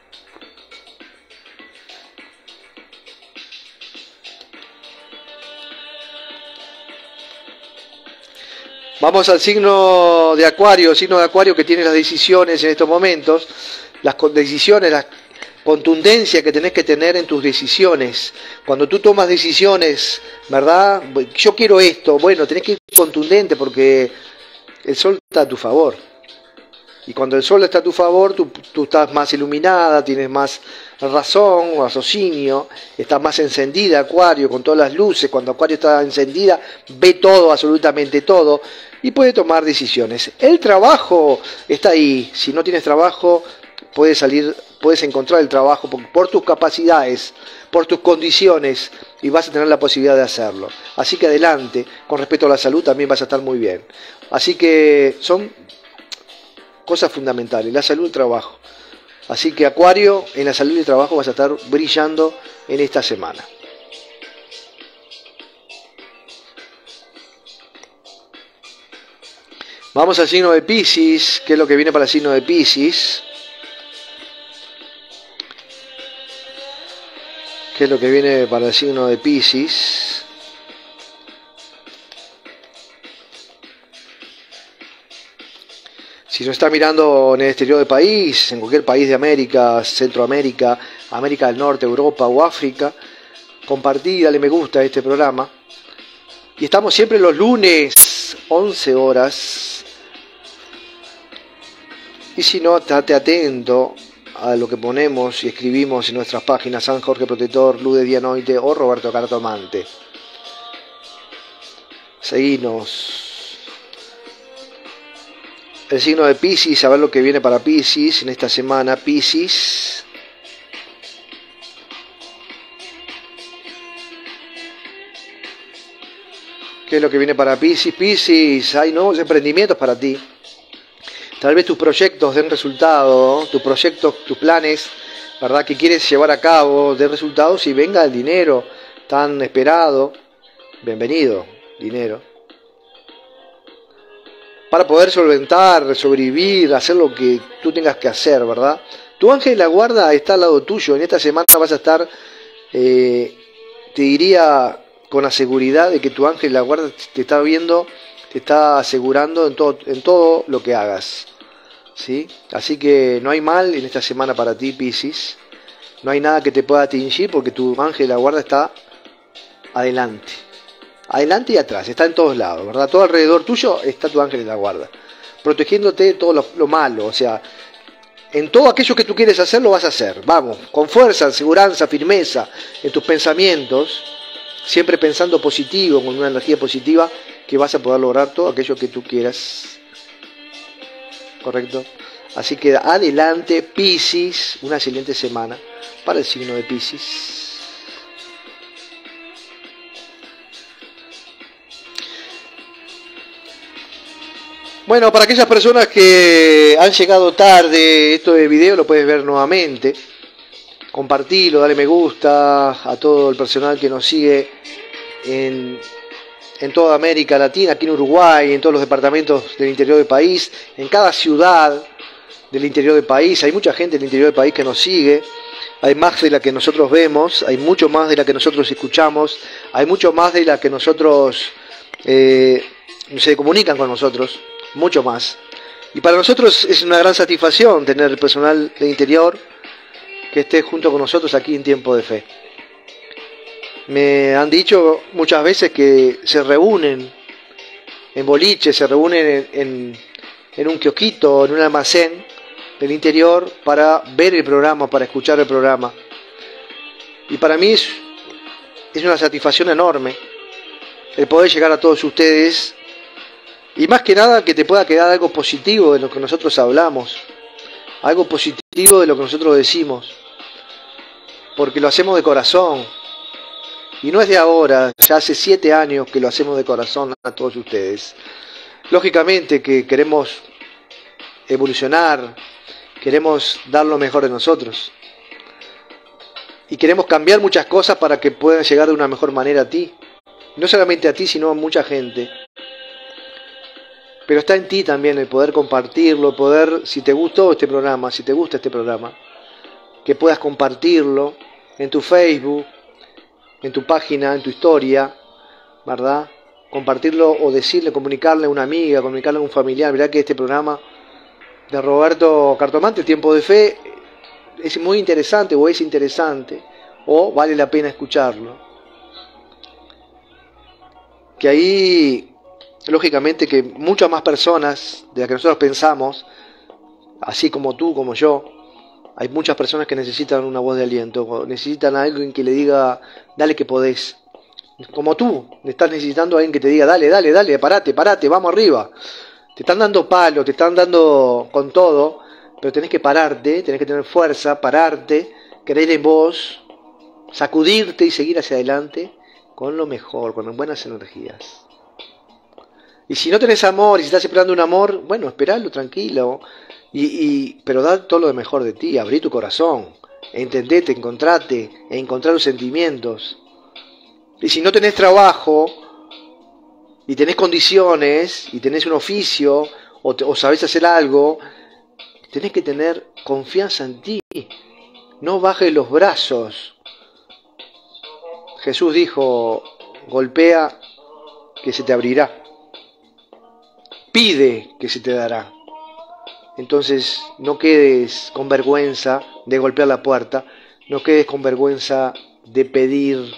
Vamos al signo de Acuario, signo de Acuario que tiene las decisiones en estos momentos, las decisiones, la contundencia que tenés que tener en tus decisiones. Cuando tú tomas decisiones, ¿verdad? Yo quiero esto, bueno, tenés que ir contundente porque el sol está a tu favor. Y cuando el sol está a tu favor, tú, tú estás más iluminada, tienes más razón o raciocinio, estás más encendida, Acuario, con todas las luces. Cuando Acuario está encendida, ve todo, absolutamente todo, y puede tomar decisiones. El trabajo está ahí. Si no tienes trabajo, puedes salir, puedes encontrar el trabajo por, por tus capacidades, por tus condiciones, y vas a tener la posibilidad de hacerlo. Así que adelante. Con respecto a la salud también vas a estar muy bien. Así que son cosas fundamentales, la salud y el trabajo. Así que Acuario, en la salud y el trabajo vas a estar brillando en esta semana. Vamos al signo de Piscis. ¿Qué es lo que viene para el signo de Piscis? ¿Qué es lo que viene para el signo de Piscis? Si nos está mirando en el exterior del país, en cualquier país de América, Centroamérica, América del Norte, Europa o África, compartí, dale me gusta a este programa. Y estamos siempre los lunes, once horas, Y si no, estate atento a lo que ponemos y escribimos en nuestras páginas: San Jorge Protector, Luz de Día Noite o Roberto Cartomante. Seguinos. El signo de Piscis, a ver lo que viene para Piscis en esta semana. Piscis. ¿Qué es lo que viene para Piscis? Piscis, hay nuevos emprendimientos para ti. Tal vez tus proyectos den resultado, tus proyectos, tus planes, ¿verdad?, que quieres llevar a cabo, den resultados y venga el dinero tan esperado. Bienvenido, dinero. Para poder solventar, sobrevivir, hacer lo que tú tengas que hacer, ¿verdad? Tu ángel de la guarda está al lado tuyo. En esta semana vas a estar, eh, te diría, con la seguridad de que tu ángel de la guarda te está viendo, te está asegurando en todo, en todo lo que hagas, ¿sí? Así que no hay mal en esta semana para ti, Piscis. No hay nada que te pueda atingir porque tu ángel de la guarda está adelante. Adelante y atrás, está en todos lados, ¿verdad? Todo alrededor tuyo está tu ángel de la guarda, protegiéndote de todo lo, lo malo. O sea, en todo aquello que tú quieres hacer, lo vas a hacer. Vamos, con fuerza, seguridad, firmeza en tus pensamientos, siempre pensando positivo, con una energía positiva, que vas a poder lograr todo aquello que tú quieras. ¿Correcto? Así que adelante, Piscis, una excelente semana para el signo de Piscis. Bueno, para aquellas personas que han llegado tarde, esto de video lo puedes ver nuevamente. Compartilo, dale me gusta a todo el personal que nos sigue en, en toda América Latina, aquí en Uruguay, en todos los departamentos del interior del país, en cada ciudad del interior del país. Hay mucha gente del interior del país que nos sigue. Hay más de la que nosotros vemos, hay mucho más de la que nosotros escuchamos, hay mucho más de la que nosotros eh, se comunican con nosotros. Mucho más. Y para nosotros es una gran satisfacción tener el personal del interior que esté junto con nosotros aquí en Tiempo de Fe. Me han dicho muchas veces que se reúnen en boliches, se reúnen en, en, en un kiosquito, en un almacén del interior para ver el programa, para escuchar el programa. Y para mí es, es una satisfacción enorme el poder llegar a todos ustedes. Y más que nada que te pueda quedar algo positivo de lo que nosotros hablamos, algo positivo de lo que nosotros decimos, porque lo hacemos de corazón. Y no es de ahora, ya hace siete años que lo hacemos de corazón a todos ustedes. Lógicamente que queremos evolucionar, queremos dar lo mejor de nosotros. Y queremos cambiar muchas cosas para que puedan llegar de una mejor manera a ti. No solamente a ti, sino a mucha gente. Pero está en ti también el poder compartirlo, poder, si te gustó este programa, si te gusta este programa, que puedas compartirlo en tu Facebook, en tu página, en tu historia, ¿verdad? Compartirlo o decirle, comunicarle a una amiga, comunicarle a un familiar. Mirá que este programa de Roberto Cartomante, Tiempo de Fe, es muy interesante o es interesante o vale la pena escucharlo. Que ahí... Lógicamente que muchas más personas de las que nosotros pensamos, así como tú, como yo, hay muchas personas que necesitan una voz de aliento, necesitan a alguien que le diga, dale que podés. Como tú, estás necesitando a alguien que te diga, dale, dale, dale, parate, parate, vamos arriba. Te están dando palos, te están dando con todo, pero tenés que pararte, tenés que tener fuerza, pararte, creer en vos, sacudirte y seguir hacia adelante con lo mejor, con buenas energías. Y si no tenés amor y si estás esperando un amor, bueno, esperalo tranquilo, y, y, pero da todo lo mejor de ti, abrí tu corazón, e entendete, encontrate, e encontrar los sentimientos. Y si no tenés trabajo, y tenés condiciones, y tenés un oficio, o, te, o sabés hacer algo, tenés que tener confianza en ti, no bajes los brazos. Jesús dijo, golpea que se te abrirá. Pide que se te dará. Entonces no quedes con vergüenza de golpear la puerta, no quedes con vergüenza de pedir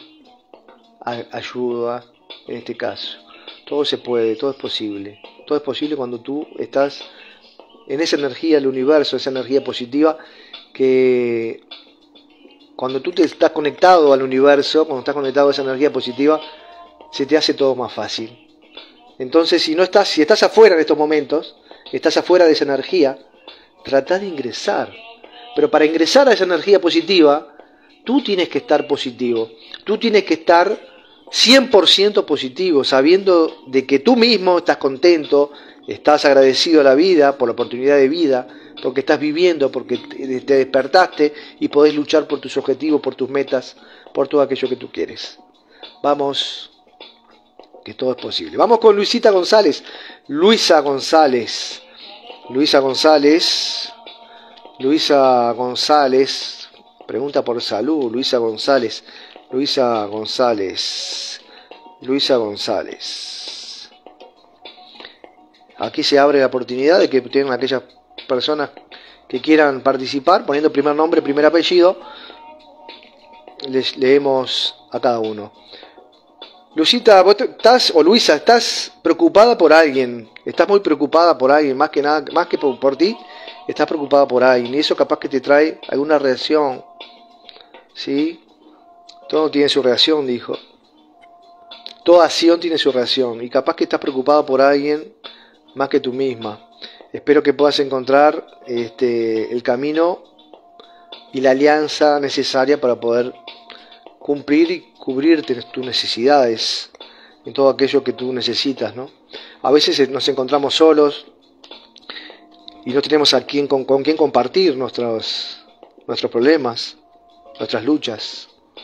ayuda en este caso. Todo se puede, todo es posible. Todo es posible cuando tú estás en esa energía del universo, esa energía positiva, que cuando tú te estás conectado al universo, cuando estás conectado a esa energía positiva, se te hace todo más fácil. Entonces, si no estás, si estás afuera en estos momentos, estás afuera de esa energía, trata de ingresar. Pero para ingresar a esa energía positiva, tú tienes que estar positivo. Tú tienes que estar cien por ciento positivo, sabiendo de que tú mismo estás contento, estás agradecido a la vida por la oportunidad de vida, porque estás viviendo, porque te despertaste y podés luchar por tus objetivos, por tus metas, por todo aquello que tú quieres. Vamos, que todo es posible. Vamos con Luisita González. Luisa González. Luisa González. Luisa González. Pregunta por salud. Luisa González. Luisa González. Luisa González. Aquí se abre la oportunidad de que tengan aquellas personas que quieran participar, poniendo primer nombre, primer apellido. Les leemos a cada uno. Luisita, vos estás, o Luisa, estás preocupada por alguien, estás muy preocupada por alguien, más que nada, más que por, por ti, estás preocupada por alguien, y eso capaz que te trae alguna reacción, ¿sí? Todo tiene su reacción, dijo. Toda acción tiene su reacción, y capaz que estás preocupada por alguien más que tú misma. Espero que puedas encontrar este, el camino y la alianza necesaria para poder cumplir y cubrirte tus necesidades en todo aquello que tú necesitas, ¿no? A veces nos encontramos solos y no tenemos a quién, con, con quién compartir nuestros, nuestros problemas, nuestras luchas.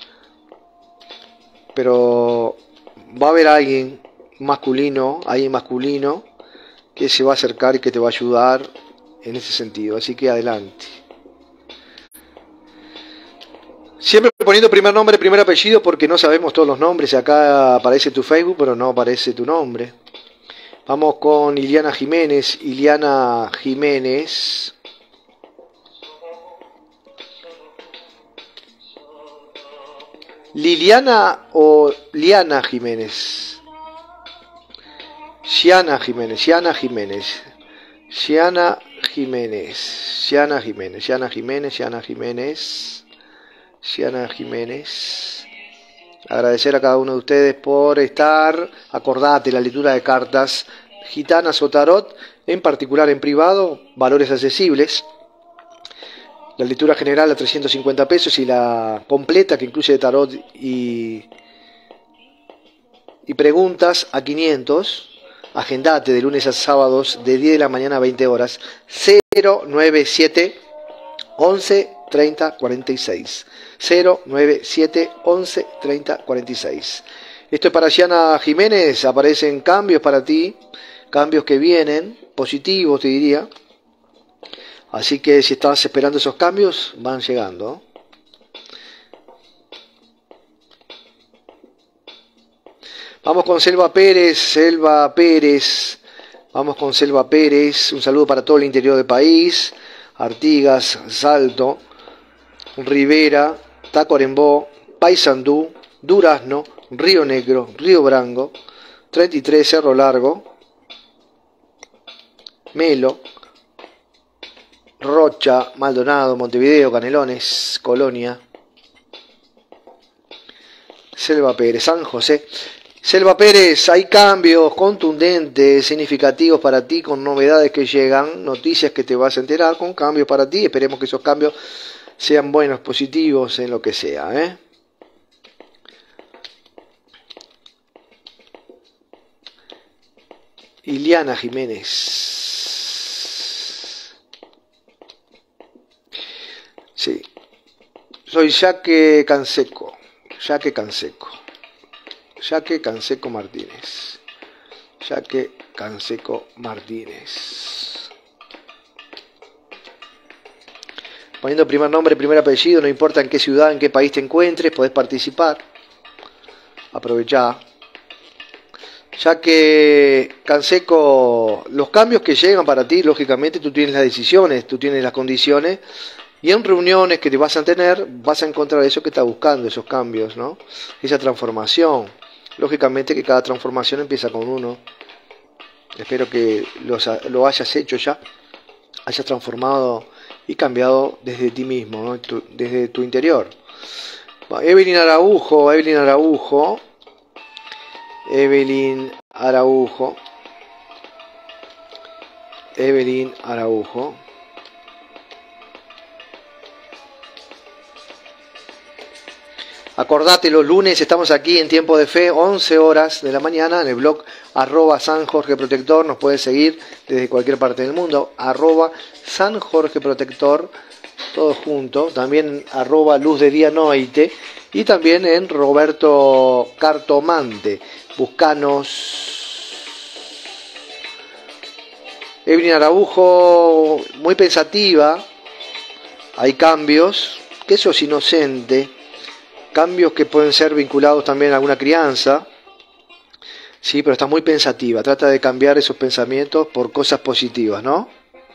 Pero va a haber alguien masculino, alguien masculino que se va a acercar y que te va a ayudar en ese sentido. Así que adelante. Siempre poniendo primer nombre, primer apellido, porque no sabemos todos los nombres. Acá aparece tu Facebook, pero no aparece tu nombre. Vamos con Iliana Jiménez. Iliana Jiménez. Liliana o Liana Jiménez. Xiana Jiménez. Xiana Jiménez. Xiana Jiménez. Xiana Jiménez. Xiana Jiménez. Xiana Jiménez. Xiana Jiménez. Agradecer a cada uno de ustedes por estar. Acordate la lectura de cartas gitanas o tarot, en particular en privado, valores accesibles. La lectura general a trescientos cincuenta pesos y la completa, que incluye tarot y, y preguntas, a quinientos. Agendate de lunes a sábados de diez de la mañana a veinte horas. cero nueve siete once treinta cuarenta y seis. cero nueve siete once treinta cuarenta y seis. Esto es para Xiana Jiménez. Aparecen cambios para ti, cambios que vienen, positivos te diría. Así que si estabas esperando esos cambios, van llegando. Vamos con Selva Pérez, Selva Pérez. Vamos con Selva Pérez. Un saludo para todo el interior del país. Artigas, Salto, Rivera, Tacuarembó, Paysandú, Durazno, Río Negro, Río Branco, treinta y tres, Cerro Largo, Melo, Rocha, Maldonado, Montevideo, Canelones, Colonia, Selva Pérez, San José. Selva Pérez, hay cambios contundentes, significativos para ti, con novedades que llegan, noticias que te vas a enterar, con cambios para ti. Esperemos que esos cambios sean buenos, positivos, en lo que sea, ¿eh? Iliana Jiménez. Sí. Soy Jaque Canseco. Jaque Canseco. Jaque Canseco Martínez. Jaque Canseco Martínez. Poniendo primer nombre, primer apellido, no importa en qué ciudad, en qué país te encuentres, podés participar. Aprovechá. Jaque Canseco, los cambios que llegan para ti, lógicamente tú tienes las decisiones, tú tienes las condiciones. Y en reuniones que te vas a tener, vas a encontrar eso que estás buscando, esos cambios, ¿no? Esa transformación. Lógicamente que cada transformación empieza con uno. Espero que los, lo hayas hecho ya. hayas transformado y cambiado desde ti mismo, ¿no? tu, desde tu interior. Evelyn Araujo, Evelyn Araujo, Evelyn Araujo, Evelyn Araujo. Acordate, los lunes estamos aquí en Tiempo de Fe, once horas de la mañana, en el blog arroba San Jorge Protector. Nos puedes seguir desde cualquier parte del mundo, arroba San Jorge Protector, todo junto. También arroba Luz de Día Noite, y también en Roberto Cartomante. Buscanos. Evelyn Araujo, muy pensativa. Hay cambios, que eso es inocente. Cambios que pueden ser vinculados también a alguna crianza, sí, pero está muy pensativa. Trata de cambiar esos pensamientos por cosas positivas, ¿no?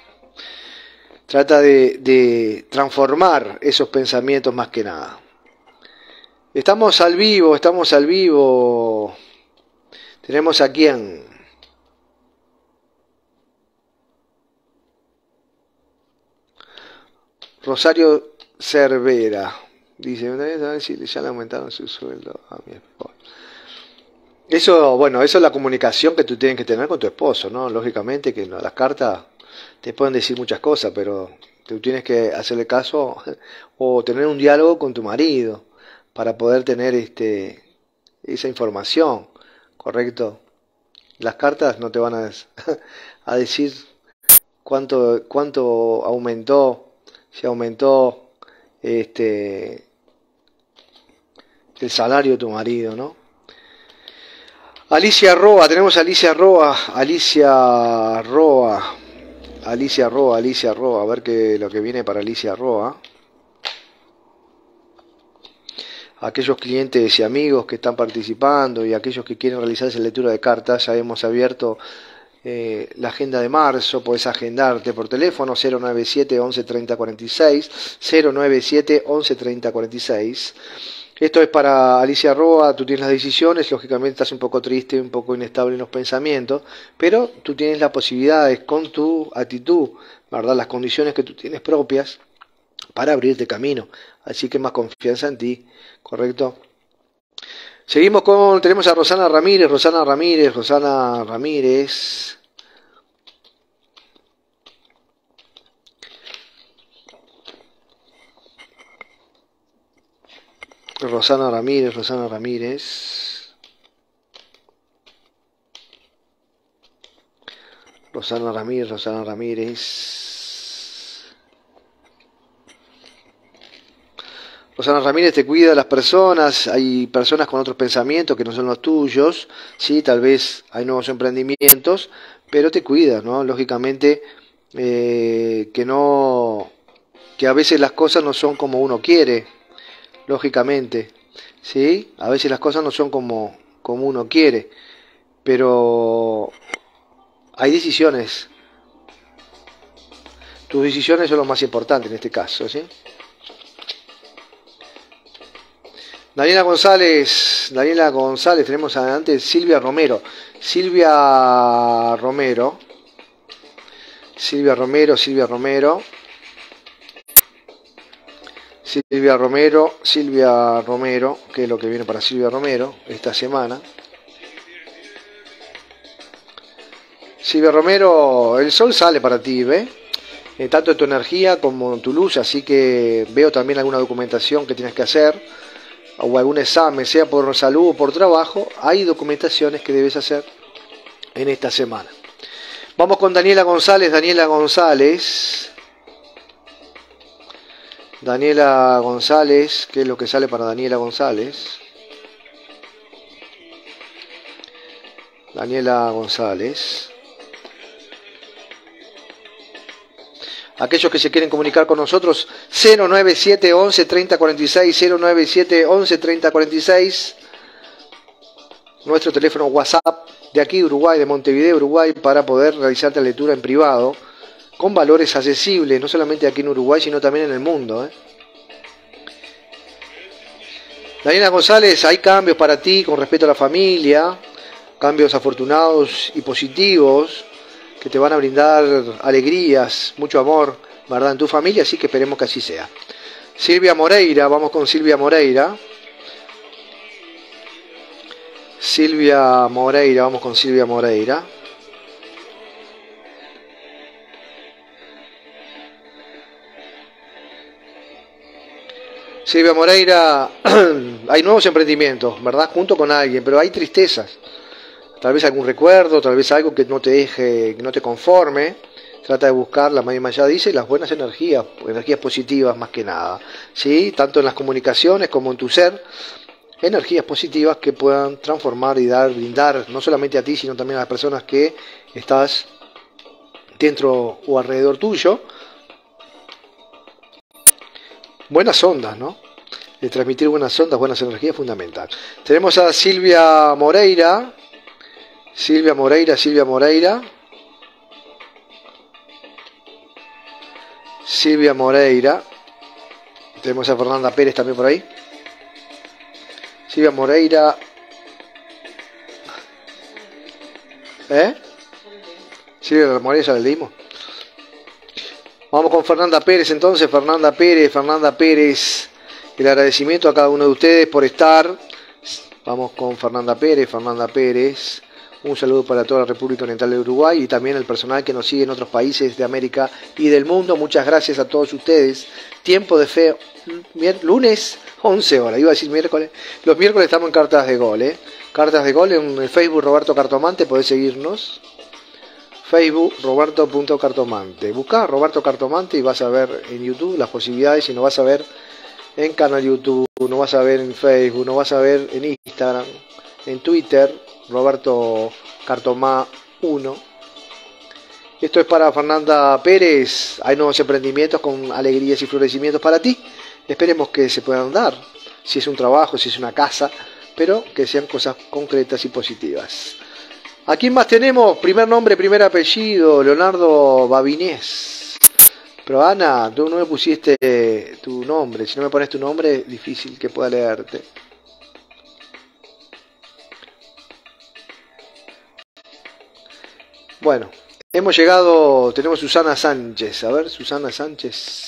Trata de, de transformar esos pensamientos más que nada. Estamos al vivo, estamos al vivo. Tenemos a quién. Rosario Cervera. Dice, a ver si ya le aumentaron su sueldo a mi esposo. Eso, bueno, eso es la comunicación que tú tienes que tener con tu esposo, ¿no? Lógicamente que no, las cartas te pueden decir muchas cosas, pero tú tienes que hacerle caso o tener un diálogo con tu marido para poder tener este esa información, ¿correcto? Las cartas no te van a, a decir cuánto, cuánto aumentó, si aumentó este el salario de tu marido, ¿no? Alicia Roa, tenemos a Alicia Roa, Alicia Roa, Alicia Roa, Alicia Roa, a ver qué lo que viene para Alicia Roa. Aquellos clientes y amigos que están participando y aquellos que quieren realizar esa lectura de cartas, ya hemos abierto eh, la agenda de marzo. Puedes agendarte por teléfono cero nueve siete, once, treinta, cuarenta y seis, cero nueve siete, once, treinta, cuarenta y seis. Esto es para Alicia Roa. Tú tienes las decisiones, lógicamente estás un poco triste, un poco inestable en los pensamientos, pero tú tienes las posibilidades con tu actitud, ¿verdad? Las condiciones que tú tienes propias para abrirte camino. Así que más confianza en ti, ¿correcto? Seguimos con, tenemos a Rosana Ramírez, Rosana Ramírez, Rosana Ramírez. Rosana Ramírez, Rosana Ramírez. Rosana Ramírez, Rosana Ramírez. Rosana Ramírez te cuida de las personas. Hay personas con otros pensamientos que no son los tuyos. Sí, tal vez hay nuevos emprendimientos, pero te cuida, ¿no? Lógicamente eh, que no, que a veces las cosas no son como uno quiere. Lógicamente, ¿sí? A veces las cosas no son como, como uno quiere, pero hay decisiones. Tus decisiones son lo más importante en este caso, ¿sí? Daniela González, Daniela González, tenemos adelante Silvia Romero. Silvia Romero. Silvia Romero, Silvia Romero. Silvia Romero, Silvia Romero, que es lo que viene para Silvia Romero esta semana. Silvia Romero, el sol sale para ti, ¿ve? Eh, tanto en tu energía como en tu luz, así que veo también alguna documentación que tienes que hacer, o algún examen, sea por salud o por trabajo. Hay documentaciones que debes hacer en esta semana. Vamos con Daniela González, Daniela González. Daniela González, ¿qué es lo que sale para Daniela González? Daniela González. Aquellos que se quieren comunicar con nosotros, cero nueve siete, once, treinta, cuarenta y seis, cero nueve siete, once, treinta, cuarenta y seis. Nuestro teléfono WhatsApp de aquí, Uruguay, de Montevideo, Uruguay, para poder realizarte la lectura en privado, con valores accesibles, no solamente aquí en Uruguay, sino también en el mundo, ¿eh? Daniela González, hay cambios para ti con respecto a la familia, cambios afortunados y positivos, que te van a brindar alegrías, mucho amor, ¿verdad? En tu familia, así que esperemos que así sea. Silvia Moreira, vamos con Silvia Moreira. Silvia Moreira, vamos con Silvia Moreira. Silvia Moreira, hay nuevos emprendimientos, ¿verdad? Junto con alguien, pero hay tristezas. Tal vez algún recuerdo, tal vez algo que no te deje, que no te conforme. Trata de buscar, la misma ya dice, las buenas energías, energías positivas más que nada. ¿Sí? Tanto en las comunicaciones como en tu ser, energías positivas que puedan transformar y dar, brindar, no solamente a ti, sino también a las personas que estás dentro o alrededor tuyo. Buenas ondas, ¿no? De transmitir buenas ondas, buenas energías es fundamental. Tenemos a Silvia Moreira. Silvia Moreira, Silvia Moreira. Silvia Moreira. Tenemos a Fernanda Pérez también por ahí. Silvia Moreira. ¿Eh? Silvia Moreira ya la leímos. Vamos con Fernanda Pérez entonces. Fernanda Pérez, Fernanda Pérez. El agradecimiento a cada uno de ustedes por estar. Vamos con Fernanda Pérez, Fernanda Pérez. Un saludo para toda la República Oriental de Uruguay y también al personal que nos sigue en otros países de América y del mundo. Muchas gracias a todos ustedes. Tiempo de fe, lunes, once horas. Iba a decir miércoles. Los miércoles estamos en Cartas de Gol, ¿eh? Cartas de Gol en el Facebook Roberto Cartomante. Podés seguirnos. Facebook Roberto punto Cartomante. Buscá Roberto Cartomante y vas a ver en YouTube las posibilidades y nos vas a ver en canal YouTube, no vas a ver en Facebook, no vas a ver en Instagram, en Twitter, Roberto Cartomá uno. Esto es para Fernanda Pérez. Hay nuevos emprendimientos con alegrías y florecimientos para ti. Esperemos que se puedan dar, si es un trabajo, si es una casa, pero que sean cosas concretas y positivas. ¿A quién más tenemos? Primer nombre, primer apellido, Leonardo Babinés. Pero Ana, tú no me pusiste tu nombre. Si no me pones tu nombre, es difícil que pueda leerte. Bueno, hemos llegado, tenemos Susana Sánchez. A ver, Susana Sánchez.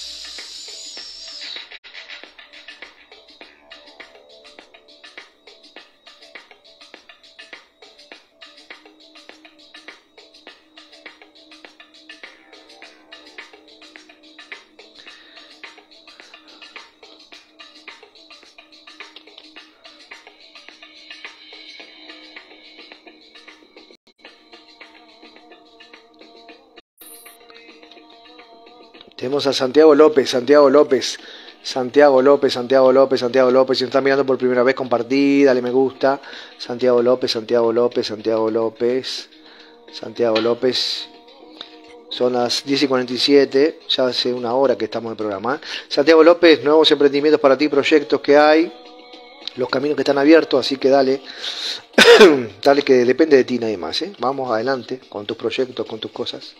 Tenemos a Santiago López, Santiago López, Santiago López, Santiago López, Santiago López. Si nos están mirando por primera vez, compartí, dale me gusta. Santiago López, Santiago López, Santiago López, Santiago López. Son las diez y cuarenta y siete, ya hace una hora que estamos en el programa. Santiago López, nuevos emprendimientos para ti, proyectos que hay, los caminos que están abiertos, así que dale, dale que depende de ti nadie más, ¿eh? Vamos adelante con tus proyectos, con tus cosas.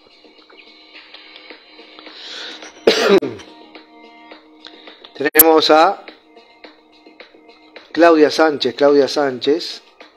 Tenemos a Claudia Sánchez, Claudia Sánchez.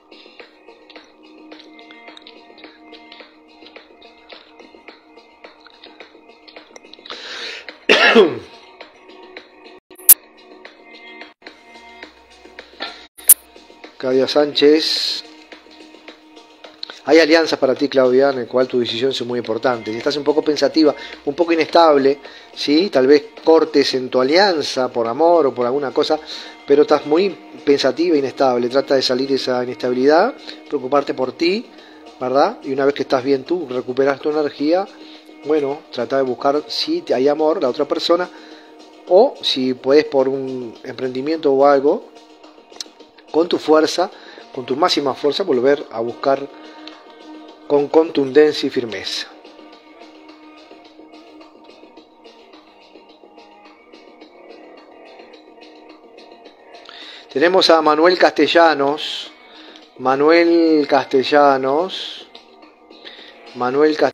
Claudia Sánchez. Hay alianzas para ti, Claudia, en el cual tu decisión es muy importante. Si estás un poco pensativa, un poco inestable, ¿sí? Tal vez cortes en tu alianza por amor o por alguna cosa, pero estás muy pensativa e inestable. Trata de salir de esa inestabilidad, preocuparte por ti, ¿verdad? Y una vez que estás bien tú, recuperas tu energía, bueno, trata de buscar si hay amor la otra persona, o si puedes por un emprendimiento o algo, con tu fuerza, con tu máxima fuerza, volver a buscar con contundencia y firmeza. Tenemos a Manuel Castellanos, Manuel Castellanos, Manuel Castellanos.